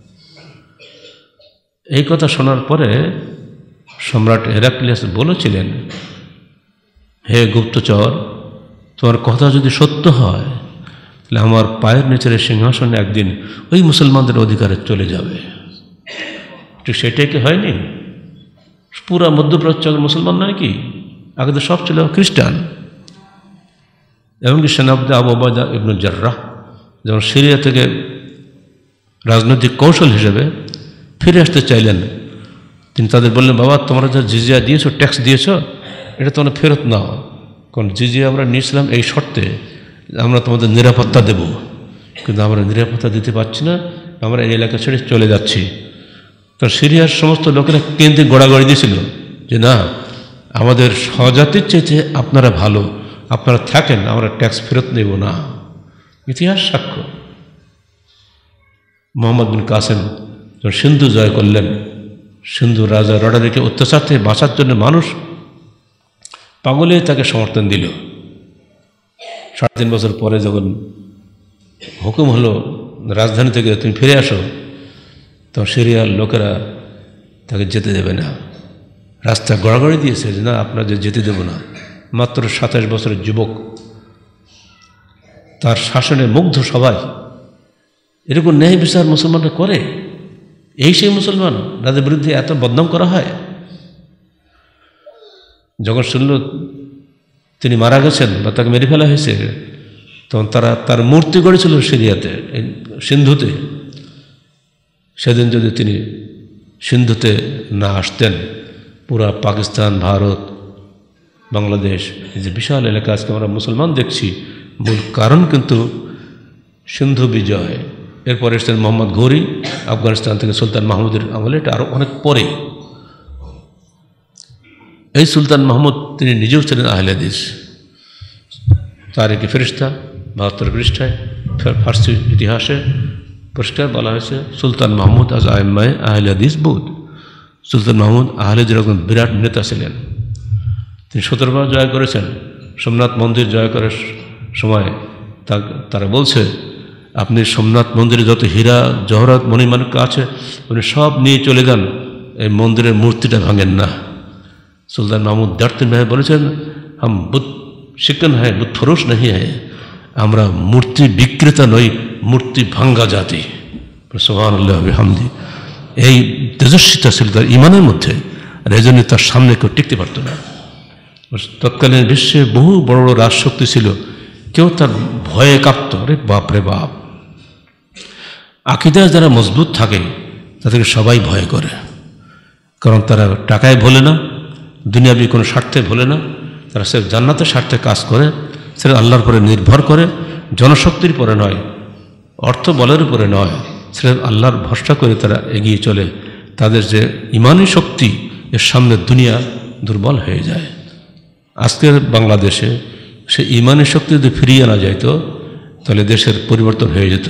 এই কথা শোনার পরে সম্রাট হেরাক্লিয়াস বলেছিলেন, হে গুপ্তচর, তোমার কথা যদি সত্য হয় তাহলে আমার পায়ের নিচের সিংহাসন একদিন ওই মুসলমানদের অধিকারে চলে যাবে। ঠিক সেটাই কি হয়নি? পুরা মধ্যপ্রাচ্য মুসলমান নয় কি? আগে তো সব ছিল খ্রিস্টান। এমনকি সেনাপতি আবু উবাইদা ইবনে জাররাহ যখন সিরিয়া থেকে রাজনৈতিক কৌশল হিসেবে ফিরে আসতে চাইলেন, তিনি তাদের বললেন, বাবা তোমরা যা জিজিয়া দিয়েছো, ট্যাক্স দিয়েছ, এটা তোমরা ফেরত নাও, কারণ জিজিয়া আমরা নিয়েছিলাম এই শর্তে আমরা তোমাদের নিরাপত্তা দেব, কিন্তু আমরা নিরাপত্তা দিতে পারছি না, আমরা এই এলাকা ছেড়ে চলে যাচ্ছি। তো সিরিয়ার সমস্ত লোকেরা কেন্দ্রে গোড়াগড়ি দিয়েছিল যে না, আমাদের স্বজাতির চেয়ে আপনারা ভালো, আপনারা থাকেন, আমরা ট্যাক্স ফেরত নেব না। ইতিহাস সাক্ষ্য। মোহাম্মদ বিন কাসেম যখন সিন্ধু জয় করলেন, সিন্ধু রাজা রডারিকে অত্যাচার থেকে বাঁচার জন্য মানুষ পাগলে তাকে সমর্থন দিল। সাড়ে তিন বছর পরে যখন হুকুম হলো রাজধানী থেকে তুমি ফিরে আসো, তখন সিরিয়ার লোকেরা তাকে যেতে দেবে না, রাস্তা গড়াগড়ি দিয়েছে যে না, আপনাদের যেতে দেব না। মাত্র সাতাশ বছরের যুবক, তার শাসনে মুগ্ধ সবাই। এরকম ন্যায় বিচার মুসলমানরা করে? এই সেই মুসলমান যাদের বিরুদ্ধে এত বদনাম করা হয়? যখন শুনল তিনি মারা গেছেন বা তাকে মেরে ফেলা হয়েছে, তখন তারা তার মূর্তি গড়েছিল সিরিয়াতে, সিন্ধুতে। সেদিন যদি তিনি সিন্ধুতে না আসতেন, পুরা পাকিস্তান, ভারত, বাংলাদেশ, এই যে বিশাল এলাকা আজকে আমরা মুসলমান দেখছি, মূল কারণ কিন্তু সিন্ধু বিজয়। এরপরে এসেছেন মোহাম্মদ ঘোরি, আফগানিস্তান থেকে সুলতান মাহমুদের আমলে, এটা আরও অনেক পরে। এই সুলতান মাহমুদ তিনি নিজেও ছিলেন আহলে হাদিস। তারিখে ফেরেশতা বাহাত্তর পৃষ্ঠায় ফার্সি ইতিহাসে পরিষ্কার বলা হয়েছে, সুলতান মাহমুদ আজ আইম্মায়ে আহলে হাদিস বুধ। সুলতান মাহমুদ আহলে যেরকম বিরাট নেতা ছিলেন, তিনি সতেরোবার জয় করেছেন। সোমনাথ মন্দির জয় করার সময় তা তারা বলছে, আপনি সোমনাথ মন্দিরে যত হীরা জহরাত মণিমাণিক্য আছে উনি সব নিয়ে চলে যান, এই মন্দিরের মূর্তিটা ভাঙেন না। সুলতান মাহমুদ ডারতেন ভাই বলেছেন, হাম বুত শিকন হ্যায়, বুত ফরোশ নাহি হ্যায়, আমরা মূর্তি বিক্রেতা নই, মূর্তি ভাঙ্গা জাতি। সুবহানাল্লাহ বিহামদি। এই তেজস্বিতা ছিল তার ইমানের মধ্যে, আর এই জন্য তার সামনে কেউ টিকতে পারত না। তৎকালীন বিশ্বে বহু বড় বড় রাজশক্তি ছিল, কেউ তার ভয়ে কাঁপত। আরে বাপ রে বাপ! আকীদা যারা মজবুত থাকে তাদেরকে সবাই ভয় করে, কারণ তারা টাকায় ভোলে না, দুনিয়াবি কোনো স্বার্থে ভোলে না। তারা সে জান্নাতের স্বার্থে কাজ করে, সেটা আল্লাহর উপরে নির্ভর করে, জনশক্তির উপরে নয়, অর্থ বলের উপরে নয়, সেটা আল্লাহর ভরসা করে তারা এগিয়ে চলে। তাদের যে ইমানি শক্তি, এর সামনে দুনিয়া দুর্বল হয়ে যায়। আজকের বাংলাদেশে সে ইমানি শক্তি যদি ফিরিয়ে আনা যাইত তাহলে দেশের পরিবর্তন হয়ে যেত।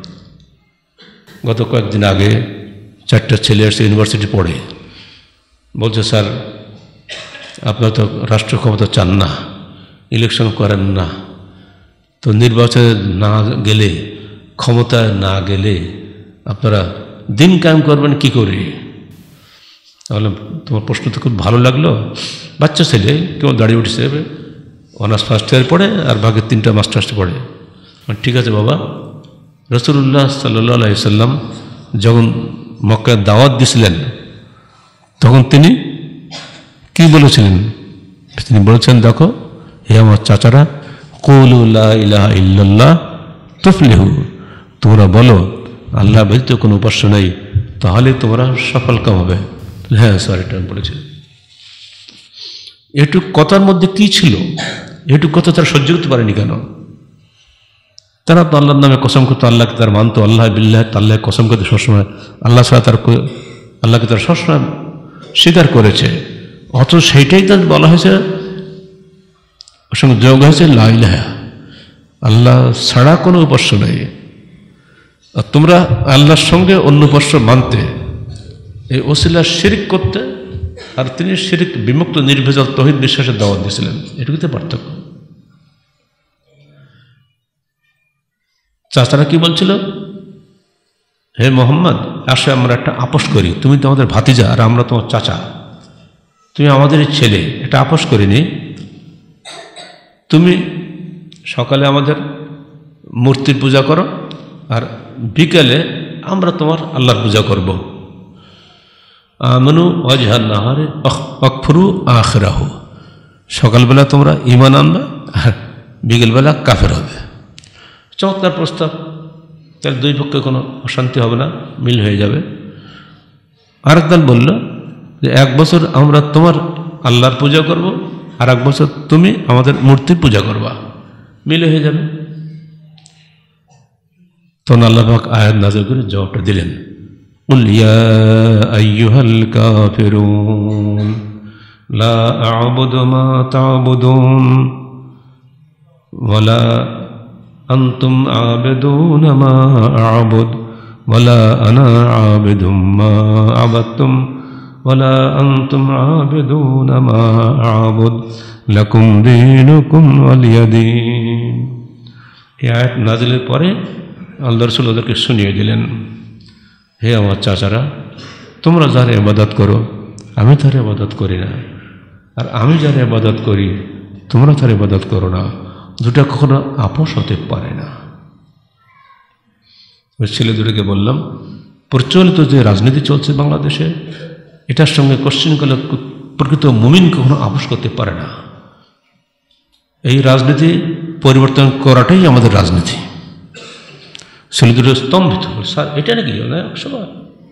গত কয়েকদিন আগে চারটা ছেলে আসছে, ইউনিভার্সিটি পড়ে, বলছে স্যার আপনারা তো রাষ্ট্র ক্ষমতা চান না, ইলেকশন করেন না, তো নির্বাচনে না গেলে, ক্ষমতায় না গেলে আপনারা দিন কায়েম করবেন কি করে? তাহলে তোমার প্রশ্ন তো খুব ভালো লাগলো। বাচ্চা ছেলে, কেউ দাঁড়িয়ে উঠেছে, অনার্স ফার্স্ট ইয়ার পড়ে আর বাকি তিনটা মাস্টার্স পড়ে। ঠিক আছে বাবা, রাসূলুল্লাহ সাল্লাল্লাহু আলাইহি সাল্লাম যখন মক্কায় দাওয়াত দিয়েছিলেন তখন তিনি কি বলেছিলেন? তিনি বলেছেন, দেখো হে আমার চাচারা, কুলু লা ইলাহা ইল্লাল্লাহ তুফলিহু, তোমরা বলো আল্লাহ ব্যতীত কোনো উপাস্য নেই, তাহলে তোমরা সফল কাম হবে। হ্যাঁ স্যার, এটা বলেছি। এটুক কথার মধ্যে কি ছিল, এটুক কথা তারা সহ্য করতে পারেনি কেন? তারা তো আল্লাহর নামে কসম করতো, আল্লাহকে তার মানতো, আল্লাহ বিল্লাহ আল্লাহ কসম করতে সবসময়, আল্লাহ ছাড়া তার আল্লাহকে তার সবসময় স্বীকার করেছে। অথচ সেইটাই তার বলা হয়েছে, ওর সঙ্গে যোগ হয়েছে লা ইলাহা, আল্লাহ ছাড়া কোনো উপাস্য নেই। আর তোমরা আল্লাহর সঙ্গে অন্য উপাস্য মানতে, এই ওসিলা শিরিক করতে, আর তিনি শিরিক বিমুক্ত নির্ভেজাল তৌহিদ বিশ্বাসের দাওয়াত দিয়েছিলেন। এটুকুতে পার্থক্য। চাচারা কি বলছিল? হে মোহাম্মদ, আসে আমরা একটা আপোষ করি, তুমি তো আমাদের ভাতিজা আর আমরা তোমার চাচা, তুমি আমাদের ছেলে, একটা আপোষ করিনি। তুমি সকালে আমাদের মূর্তির পূজা করো, আর বিকেলে আমরা তোমার আল্লাহর পূজা করব। আমানু ওয়াজহান নাহারে অকফরু আখিরাহু, সকালবেলা তোমরা ঈমান আনবে আর বিকেলবেলা কাফের হবে। চমৎকার প্রস্তাব। তাহলে দুই পক্ষে কোনো অশান্তি হবে না, মিল হয়ে যাবে। আরেকদল বলল যে এক বছর আমরা তোমার আল্লাহর পূজা করব, আর এক বছর তুমি আমাদের মূর্তির পূজা করবা, মিলে হয়ে যাবে। তখন আল্লাহ পাক আয়াত নাযিল করে জবাবটা দিলেন, কুল ইয়া আইয়ুহাল কাফিরুন লা আ'বুদু মা তা'বুদুন ওয়ালা আনতুম আ'বিদুনা মা আ'বুদ ওয়ালা আনা আ'বিদুম মা আ'বাদতুম ওয়ালা আনতুম আ'বিদুনা মা আ'বুদ লাকুম দীনুকুম ওয়ালিয়া দীন। এই আয়াত নাযিলের পরে আল্লাহ রাসূল ওদেরকে শুনিয়ে দিলেন, হে আমার চাচারা, তোমরা যার ইবাদত করো আমি তার ইবাদত করি না, আর আমি যার ইবাদত করি তোমরা তার ইবাদত করো না, দুটা কখনো আপোষ হতে পারে না। ওই ছেলে দুটোকে বললাম, প্রচলিত যে রাজনীতি চলছে বাংলাদেশে, এটার সঙ্গে কোশ্চিনকালে প্রকৃত মুমিন কখনো আপোষ করতে পারে না। এই রাজনীতি পরিবর্তন করাটাই আমাদের রাজনীতি। ছেলে দুটো স্তম্ভিত, স্যার এটা নাকি সবাই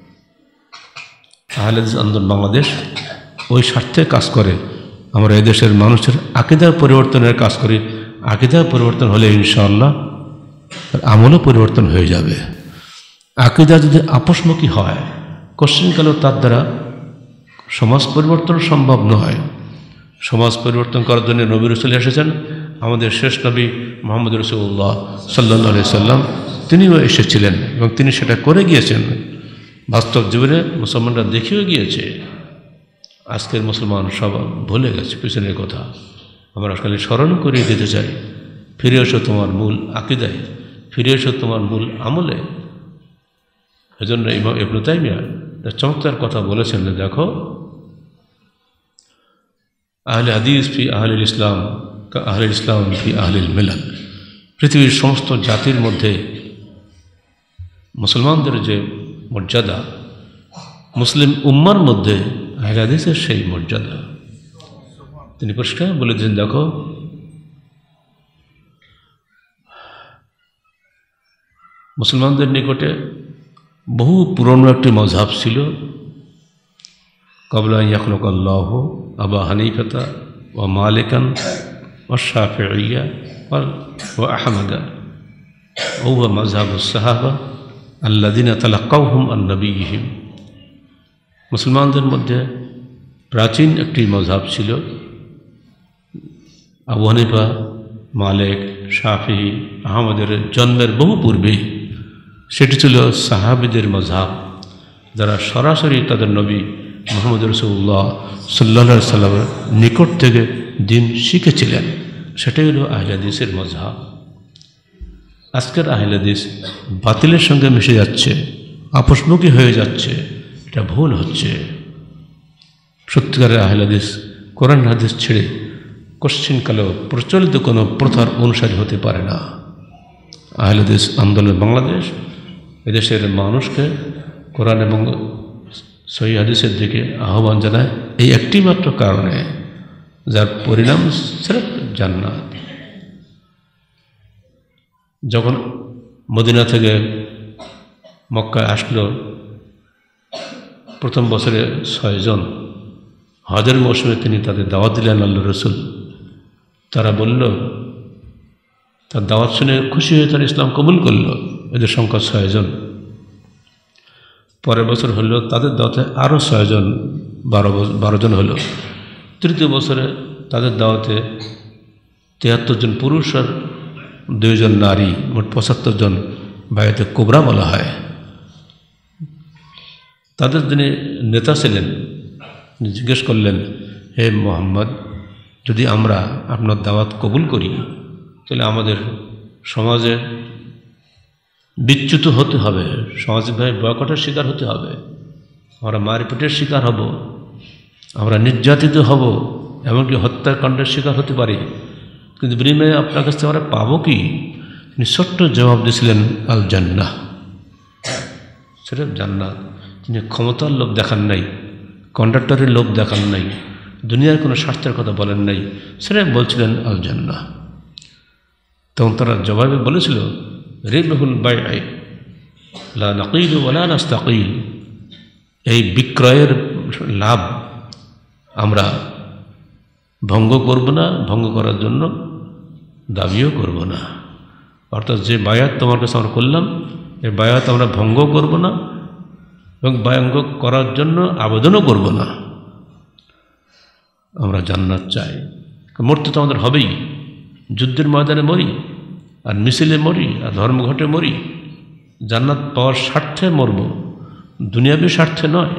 আহলে হাদিস আন্দোলন বাংলাদেশ ওই স্বার্থে কাজ করে। আমরা এদেশের মানুষের আকীদার পরিবর্তনের কাজ করি। আকীদার পরিবর্তন হলে ইনশাআল্লাহ তার আমলও পরিবর্তন হয়ে যাবে। আকীদা যদি আপোষমুখী হয়, কোশ্চিনকালেও তার দ্বারা সমাজ পরিবর্তন সম্ভব নয়। সমাজ পরিবর্তন করার জন্য নবী রাসূল এসেছেন। আমাদের শেষ নবী মুহাম্মদ রাসূলুল্লাহ সাল্লাল্লাহু আলাইহি সাল্লাম তিনিও এসেছিলেন এবং তিনি সেটা করে গিয়েছেন। বাস্তব জীবনে মুসলমানরা দেখিয়েও গিয়েছে। আজকের মুসলমান সব ভুলে গেছে পিছনের কথা। আমরা খালি স্মরণ করিয়ে দিতে চাই, ফিরে এসো তোমার মূল আকীদায়, ফিরে এসো তোমার মূল আমলে। এজন্য ইমাম ইবনে তাইমিয়া চমৎকার কথা বলেছেন যে দেখো, আহলে হাদিস ফি আহলিল ইসলাম কা আহলিল ইসলাম ফি আহলিল মিলাল। পৃথিবীর সমস্ত জাতির মধ্যে মুসলমানদের যে মর্যাদা, মুসলিম উম্মার মধ্যে আহলে হাদিসের সেই মর্যাদা তিনি পরিষ্কার বলে দিয়েছেন। দেখো, মুসলমানদের নিকটে বহু পুরনো একটি মযহাব ছিল। ক্বাবলা আন ইয়াখলুকা আল্লাহু আবা হানিফাতা ওয়া মালিকান ওয়া শাফিঈয়া ওয়া আহমদা ওয়া হুয়া মাযহাবুস সাহাবা আল্লাযিনা তালাক্কাউহুম আন নবিয়্যিহিম। মুসলমানদের মধ্যে প্রাচীন একটি মযহাব ছিল। আবু হানিফা, মালিক, শাফিঈ, আহমদের জন্মের বহু পূর্বেই সেটি ছিল সাহাবীদের মযহাব, যারা সরাসরি তাদের নবী মুহাম্মদ রাসূলুল্লাহ সাল্লাল্লাহু আলাইহি সাল্লামের নিকট থেকে দিন শিখেছিলেন। সেটাই হলো আহলে হাদিসের মযহাব। আজকের আহলে হাদিস বাতিলের সঙ্গে মিশে যাচ্ছে, আপোষমুখী হয়ে যাচ্ছে। এটা ভুল হচ্ছে। সত্যিকারের আহলে হাদিস কোরআন হাদিস ছেড়ে কোশ্চিনকালেও প্রচলিত কোনো প্রথার অনুসারী হতে পারে না। আহলে হাদিস আন্দোলন বাংলাদেশ এদেশের মানুষকে কোরআন এবং সহিহ হাদিসের দিকে আহ্বান জানায় এই একটি মাত্র কারণে, যার পরিণাম সিরফ জান্নাত। যখন মদিনা থেকে মক্কায় আসলো প্রথম বছরে ছয়জন, হজের মৌসুমে তিনি তাদের দাওয়াত দিলেন আল্লাহ রসুল। তারা বলল, তার দাওয়াত শুনে খুশি হয়ে তারা ইসলাম কবুল করল। এদের সংখ্যা ছয়জন। পরের বছর হলো তাদের দাওয়াতে আরও ছয়জন, বারো বারো জন হলো। তৃতীয় বছরে তাদের দাওয়াতে তিয়াত্তর জন পুরুষ আর দুইজন নারী, মোট পঁচাত্তর জন বায়াতে কোবরা বলা হয়। তাদের যিনি নেতা ছিলেন জিজ্ঞেস করলেন, হে মোহাম্মদ, যদি আমরা আপনার দাওয়াত কবুল করি তাহলে আমাদের সমাজে বিচ্যুত হতে হবে, সামাজিকভাবে বয়কটের শিকার হতে হবে, আমরা মারপিটের শিকার হব, আমরা নির্যাতিত হব, এমনকি হত্যাকাণ্ডের শিকার হতে পারি, কিন্তু বিনিময়ে আপনার কাছ থেকে আমরা পাবো কি? তিনি ছোট্ট জবাব দিয়েছিলেন, আল জান্নাহ, সেটা জান্নাত। তিনি ক্ষমতার লোভ দেখান নাই, কন্ডাক্টরের লোভ দেখান নাই, দুনিয়ার কোনো স্বার্থের কথা বলেন নাই, সেটা বলছিলেন আল জান্নাহ। তখন তারা জবাবে বলেছিল, রিবহুল বাইআ লা নাকিল ওয়ালা নাস্তাকিল, এই বিক্রয়ের লাভ আমরা ভঙ্গ করব না, ভঙ্গ করার জন্য দাবিও করব না। অর্থাৎ যে বায়াত তোমার কাছে আমরা করলাম, এই বায়াত আমরা ভঙ্গ করব না এবং ভঙ্গ করার জন্য আবেদনও করব না। আমরা জান্নাত চাই। মরতে তো আমাদের হবেই, যুদ্ধের ময়দানে মরি, আর মিছিলে মরি, আর ধর্মঘটে মরি, জান্নাত পাওয়ার স্বার্থে মরব, দুনিয়াবী স্বার্থে নয়।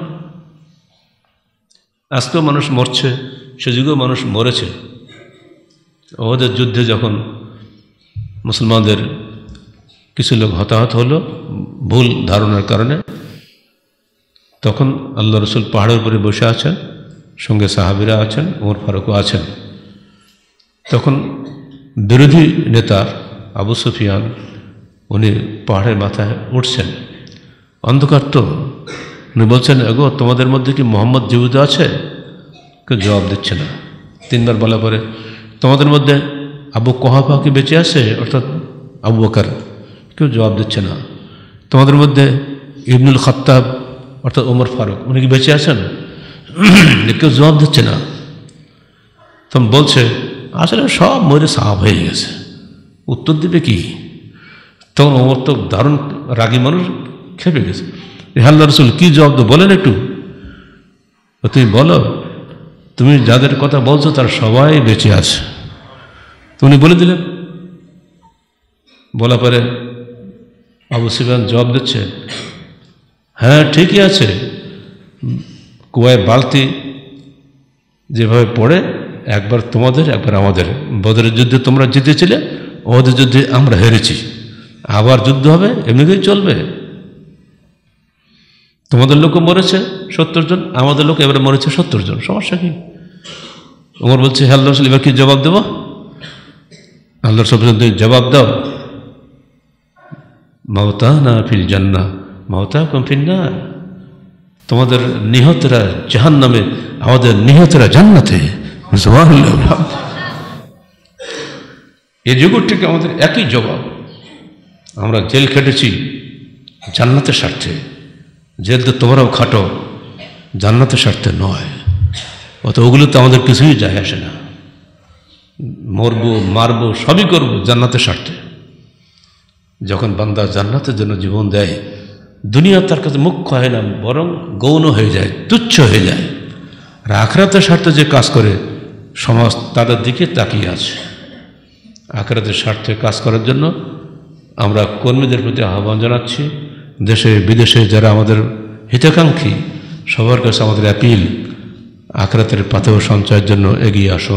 আজকেও মানুষ মরছে, সে যুগেও মানুষ মরেছে। ওদের যুদ্ধে যখন মুসলমানদের কিছু লোক হতাহত হলো ভুল ধারণার কারণে, তখন আল্লাহ রসুল পাহাড়ের উপরে বসে আছেন, সঙ্গে সাহাবিরা আছেন, ওমর ফারুকও আছেন। তখন বিরোধী নেতা আবু সুফিয়ান উনি পাহাড়ের মাথায় উঠছেন, অন্ধকার তো, উনি বলছেন, এগো তোমাদের মধ্যে কি মোহাম্মদ জীবিত আছে? কেউ জবাব দিচ্ছে না। তিনবার বলা পরে, তোমাদের মধ্যে আবু কুহাফা কি বেঁচে আছে, অর্থাৎ আবু বকর? কেউ জবাব দিচ্ছে না। তোমাদের মধ্যে ইবনুল খাত্তাব অর্থাৎ ওমর ফারুক, উনি কি বেঁচে আছেন? কেউ জবাব দিচ্ছে না। তখন বলছে, আসলে সব মরে সাহাব হয়ে গেছে, উত্তর দিবে কি? তখন ওমর তো দারুণ রাগী মানুষ, খেপে গেছে। আল্লাহ রসুল কি জবাব দেবো বলেন একটু, তুমি বলো, তুমি যাদের কথা বলছো তারা সবাই বেঁচে আছে। উনি বলে দিলেন। বলা পরে আবু সুফিয়ান জবাব দিচ্ছে, হ্যাঁ ঠিকই আছে, কুয়ায় বালতি যেভাবে পড়ে, একবার তোমাদের একবার আমাদের, বদরের যুদ্ধে তোমরা জিতেছিলে, ওদের যুদ্ধে আমরা হেরেছি, আবার যুদ্ধ হবে, এমনিতেই চলবে। তোমাদের লোকও মরেছে সত্তর জন, আমাদের লোক এবারে মরেছে সত্তর জন, সমস্যা কি? ওমর বলছে, হ্যাঁ আল্লাহ রসুল, এবার কি জবাব দেবো? আল্লাহ রসুল তুমি জবাব দাও, মাওতানা ফিল জান্নাহ মাওতাকুম ফিন্নার, তোমাদের নিহতরা জাহান্নামে, আমাদের নিহতরা জান্নাতে। এই যুগের থেকে আমাদের একই জবাব, আমরা জেল খেটেছি জান্নাতের স্বার্থে, জেল তো তোমরাও খাটো, জান্নাতের স্বার্থে নয়। অত ওগুলো তো আমাদের কিছুই যায় আসে না, মরবো মারবো সবই করবো জান্নাতের স্বার্থে। যখন বান্দা জান্নাতের জন্য জীবন দেয়, দুনিয়া তার কাছে মুখ্য হয় না, বরং গৌণ হয়ে যায়, তুচ্ছ হয়ে যায়। আর আখিরাতের স্বার্থে যে কাজ করে, সমাজ তাদের দিকে তাকিয়ে আছে। আখিরাতের স্বার্থে কাজ করার জন্য আমরা কর্মীদের প্রতি আহ্বান জানাচ্ছি, দেশে বিদেশে যারা আমাদের হিতাকাঙ্ক্ষী, সবার কাছে আমাদের অ্যাপিল, আখিরাতের পাথেয় সঞ্চয়ের জন্য এগিয়ে আসুন।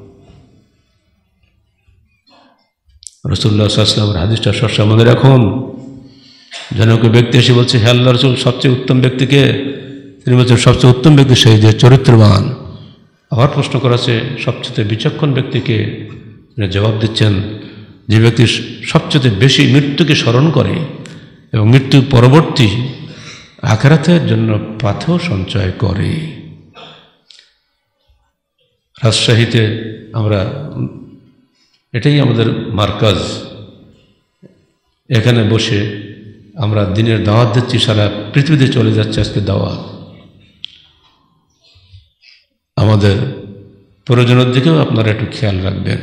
রাসূলুল্লাহ সাল্লাল্লাহু আলাইহি ওয়াসাল্লামের হাদিসটা সবসময় মনে রাখুন। যেন কেউ ব্যক্তি এসে বলছে, হে আল্লাহর রাসূল, সবচেয়ে উত্তম ব্যক্তিকে? তিনি বলছেন, সবচেয়ে উত্তম ব্যক্তি সেই যে চরিত্রবান। আবার প্রশ্ন করেছে, সবচেয়ে বিচক্ষণ ব্যক্তিকে? তিনি জবাব দিচ্ছেন, যে ব্যক্তি সবচেয়ে বেশি মৃত্যুকে স্মরণ করে এবং মৃত্যু পরবর্তী আখিরাতের জন্য পাথেয় সঞ্চয় করে। রাজশাহীতে আমরা, এটাই আমাদের মার্কাজ, এখানে বসে আমরা দিনের দাওয়াত দিচ্ছি, সারা পৃথিবীতে চলে যাচ্ছে আজকে দাওয়াত। আমাদের প্রয়োজনের দিকেও আপনারা একটু খেয়াল রাখবেন।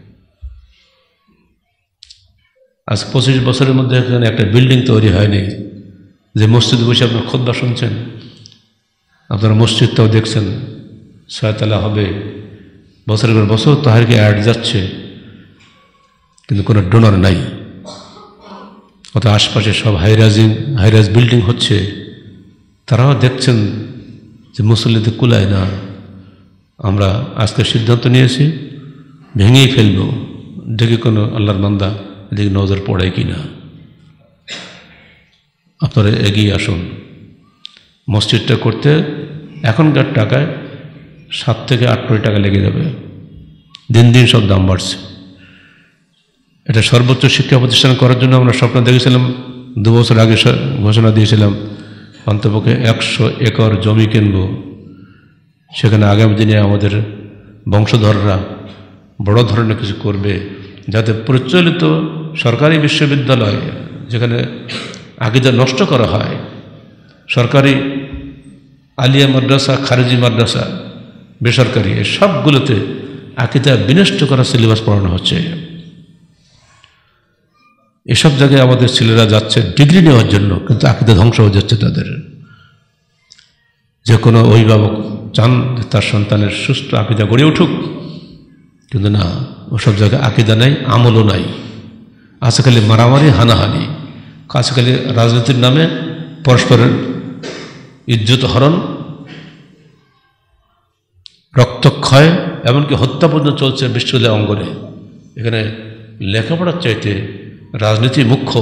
আজ পঁচিশ বছরের মধ্যে এখানে একটা বিল্ডিং তৈরি হয়নি যে মসজিদে বসে আপনার খুতবা শুনছেন। আপনারা মসজিদটাও দেখছেন ছয়তলা হবে, বছরের পর বছর তাহারকে অ্যাড যাচ্ছে, কিন্তু কোনো ডোনার নাই। অত আশপাশে সব হাইরাজিং হাইরাজ বিল্ডিং হচ্ছে, তারাও দেখছেন যে মুসল্লিতে কুলায় না। আমরা আজকে সিদ্ধান্ত নিয়েছি ভেঙেই ফেলব, দেখি কোনো আল্লাহর বান্দা এদিকে নজর পড়ে কি না। আপনারা এগিয়ে আসুন। মসজিদটা করতে এখনকার টাকায় সাত থেকে আট কোটি টাকা লেগে যাবে। দিন দিন সব দাম বাড়ছে। এটা সর্বোচ্চ শিক্ষা প্রতিষ্ঠান করার জন্য আমরা স্বপ্ন দেখেছিলাম, দু বছর আগে ঘোষণা দিয়েছিলাম অন্তপক্ষে একশো একর জমি কিনব। সেখানে আগামী দিনে আমাদের বংশধররা বড় ধরনের কিছু করবে, যাতে প্রচলিত সরকারি বিশ্ববিদ্যালয় যেখানে আকীদা নষ্ট করা হয়, সরকারি আলিয়া মাদ্রাসা, খারেজি মাদ্রাসা, বেসরকারি, এই সবগুলোতে আকীদা বিনষ্ট করা সিলেবাস পড়ানো হচ্ছে। এসব জায়গায় আমাদের ছেলেরা যাচ্ছে ডিগ্রি নেওয়ার জন্য, কিন্তু আকীদা ধ্বংস হয়ে যাচ্ছে তাদের। যে কোনো অভিভাবক চান তার সন্তানের সুস্থ আকীদা গড়ে উঠুক, কিন্তু না, ওসব জায়গায় আকীদা নাই, আমলও নাই। আছে খালি মারামারি, হানাহানি, আছে খালি রাজনীতির নামে পরস্পরের ইজ্জত হরণ, রক্তক্ষয়, এমনকি হত্যা পর্যন্ত চলছে বিশ্ববিদ্যালয় অঙ্গনে। এখানে লেখাপড়ার চাইতে রাজনীতি মুখ্য।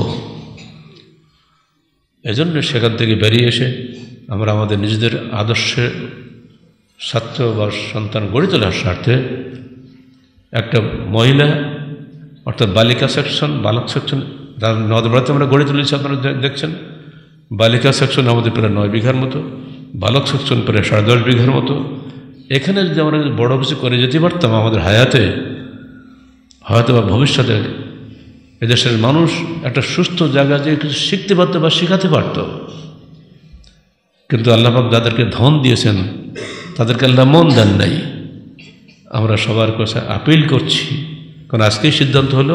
এজন্য সেখান থেকে বেরিয়ে এসে আমরা আমাদের নিজেদের আদর্শে ছাত্র বা সন্তান গড়ে তোলার স্বার্থে একটা মহিলা অর্থাৎ বালিকা সেকশন, বালক সেকশন নদবাড়িতে আমরা গড়ে তুলেছি। আপনারা দেখছেন বালিকা সেকশন আমাদের প্রায় নয় বিঘার মতো, বালক সেকশন প্রায় সাড়ে দশ বিঘার মতো। এখানে যদি আমরা বড় কিছু করে যেতে পারতাম আমাদের হায়াতে, হয়তো বা ভবিষ্যতে এদেশের মানুষ একটা সুস্থ জায়গা যে কিছু শিখতে পারত বা শেখাতে পারত। কিন্তু আল্লাহ পাক যাদেরকে ধন দিয়েছেন তাদেরকে আল্লাহ মন দেন নাই। আমরা সবার কাছে আপিল করছি, কারণ আজকেই সিদ্ধান্ত হলো,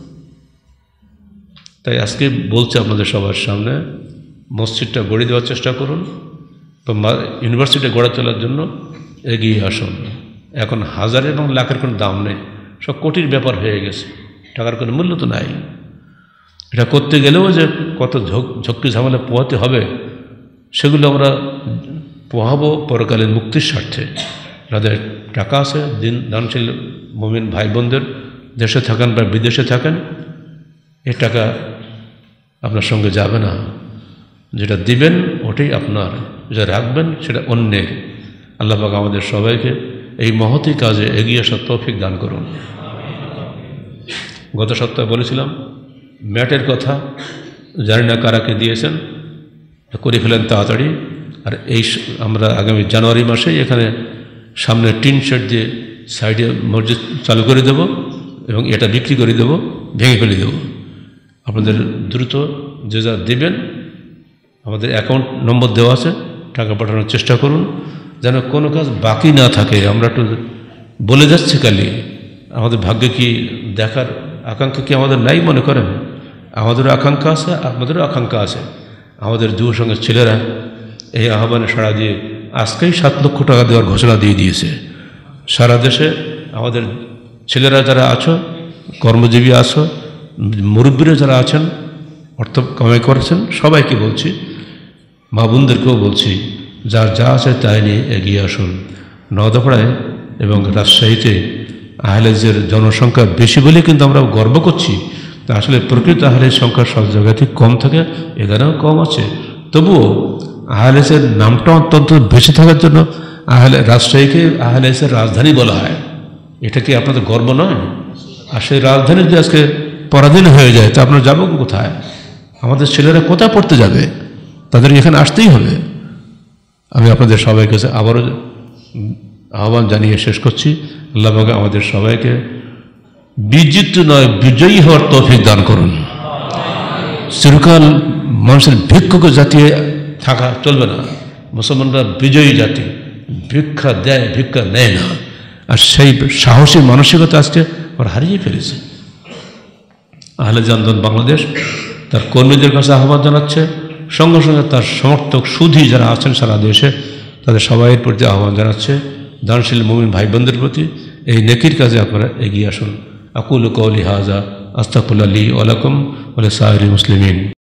তাই আজকে বলছি আপনাদের সবার সামনে, মসজিদটা গড়ে দেওয়ার চেষ্টা করুন, বা ইউনিভার্সিটি গড়ে তোলার জন্য এগিয়ে আসুন। এখন হাজার এবং লাখের কোনো দাম নেই, সব কোটির ব্যাপার হয়ে গেছে, টাকার কোনো মূল্য তো নাই। এটা করতে গেলেও যে কত ঝোঁক ঝক্কি ঝামেলা পোহাতে হবে, সেগুলো আমরা পোহাবো পরকালীন মুক্তির স্বার্থে। যাদের টাকা আছে, দিন দানশীল মুমিন ভাই বোনদের, দেশে থাকেন বা বিদেশে থাকেন, এ টাকা আপনার সঙ্গে যাবে না। যেটা দিবেন ওটাই আপনার, যেটা রাখবেন সেটা অন্যের। আল্লাহ পাক আমাদের সবাইকে এই মহতী কাজে এগিয়ে আসার তৌফিক দান করুন। গত সপ্তাহে বলেছিলাম ম্যাটের কথা, জানি না কারাকে দিয়েছেন, করে ফেলেন তাড়াতাড়ি। আর এই আমরা আগামী জানুয়ারি মাসে এখানে সামনে টিন শেড দিয়ে সাইডে মসজিদ চালু করে দেব এবং এটা বিক্রি করে দেব, ভেঙে ফেলে দেব। আপনাদের দ্রুত যে যা দেবেন, আমাদের অ্যাকাউন্ট নম্বর দেওয়া আছে, টাকা পাঠানোর চেষ্টা করুন যেন কোনো কাজ বাকি না থাকে। আমরা একটু বলে যাচ্ছে খালি, আমাদের ভাগ্যে কি দেখার আকাঙ্ক্ষা কি আমাদের নাই মনে করেন? আমাদেরও আকাঙ্ক্ষা আছে, আপনাদেরও আকাঙ্ক্ষা আছে। আমাদের যুব সংঘের ছেলেরা এই আহ্বানে সাড়া দিয়ে আজকেই সাত লক্ষ টাকা দেওয়ার ঘোষণা দিয়ে দিয়েছে। সারা দেশে আমাদের ছেলেরা যারা আছো, কর্মজীবী আছো, মুরব্বীরা যারা আছেন, অর্থ কামাই করেছেন, সবাইকে বলছি, মা বোনদেরকেও বলছি, যার যা আছে তাই নিয়ে এগিয়ে আসুন। নওদাপাড়ায় এবং রাজশাহীতে আহলেজের জনসংখ্যা বেশি বলে কিন্তু আমরা গর্ব করছি, তা আসলে প্রকৃত আহলের সংখ্যা সব জায়গাতেই কম থাকে, এখানেও কম আছে। তবুও আহলেজের নামটা অত্যন্ত বেশি থাকার জন্য আহলে রাজশাহীকে আহলেজের রাজধানী বলা হয়। এটা কি আপনাদের গর্ব নয়? আর সেই রাজধানী যদি আজকে পরাধীন হয়ে যায়, তা আপনারা যাবো কোথায়? আমাদের ছেলেরা কোথায় পড়তে যাবে? তাদের এখানে আসতেই হবে। আমি আপনাদের সবাইকে আবারও আহ্বান জানিয়ে শেষ করছি। আল্লাহ পাক আমাদের সবাইকে বিজিত নয় বিজয়ী হওয়ার তৌফিক দান করুন। চিরকাল মানুষের ভিক্ষুক জাতি থাকা চলবে না। মুসলমানরা বিজয়ী জাতি, ভিক্ষা দেয়, ভিক্ষা নেয় না। আর সেই সাহসী মানসিকতা আজকে ওরা হারিয়ে ফেলেছে। আহলে জান্নাত বাংলাদেশ তার কর্মীদের কাছে আহ্বান জানাচ্ছে, সঙ্গে সঙ্গে তার সমর্থক সুধী যারা আছেন সারা দেশে তাদের সবাইয়ের প্রতি আহ্বান জানাচ্ছে, দানশীল মুমিন ভাই বোনদের প্রতি এই নেকির কাজে আপনারা এগিয়ে আসুন। আকুলু কওলি হাযা আস্তাগফিরুল্লাহ লি ওয়া লাকুম ওয়া লিসাইরিল মুসলিমিন।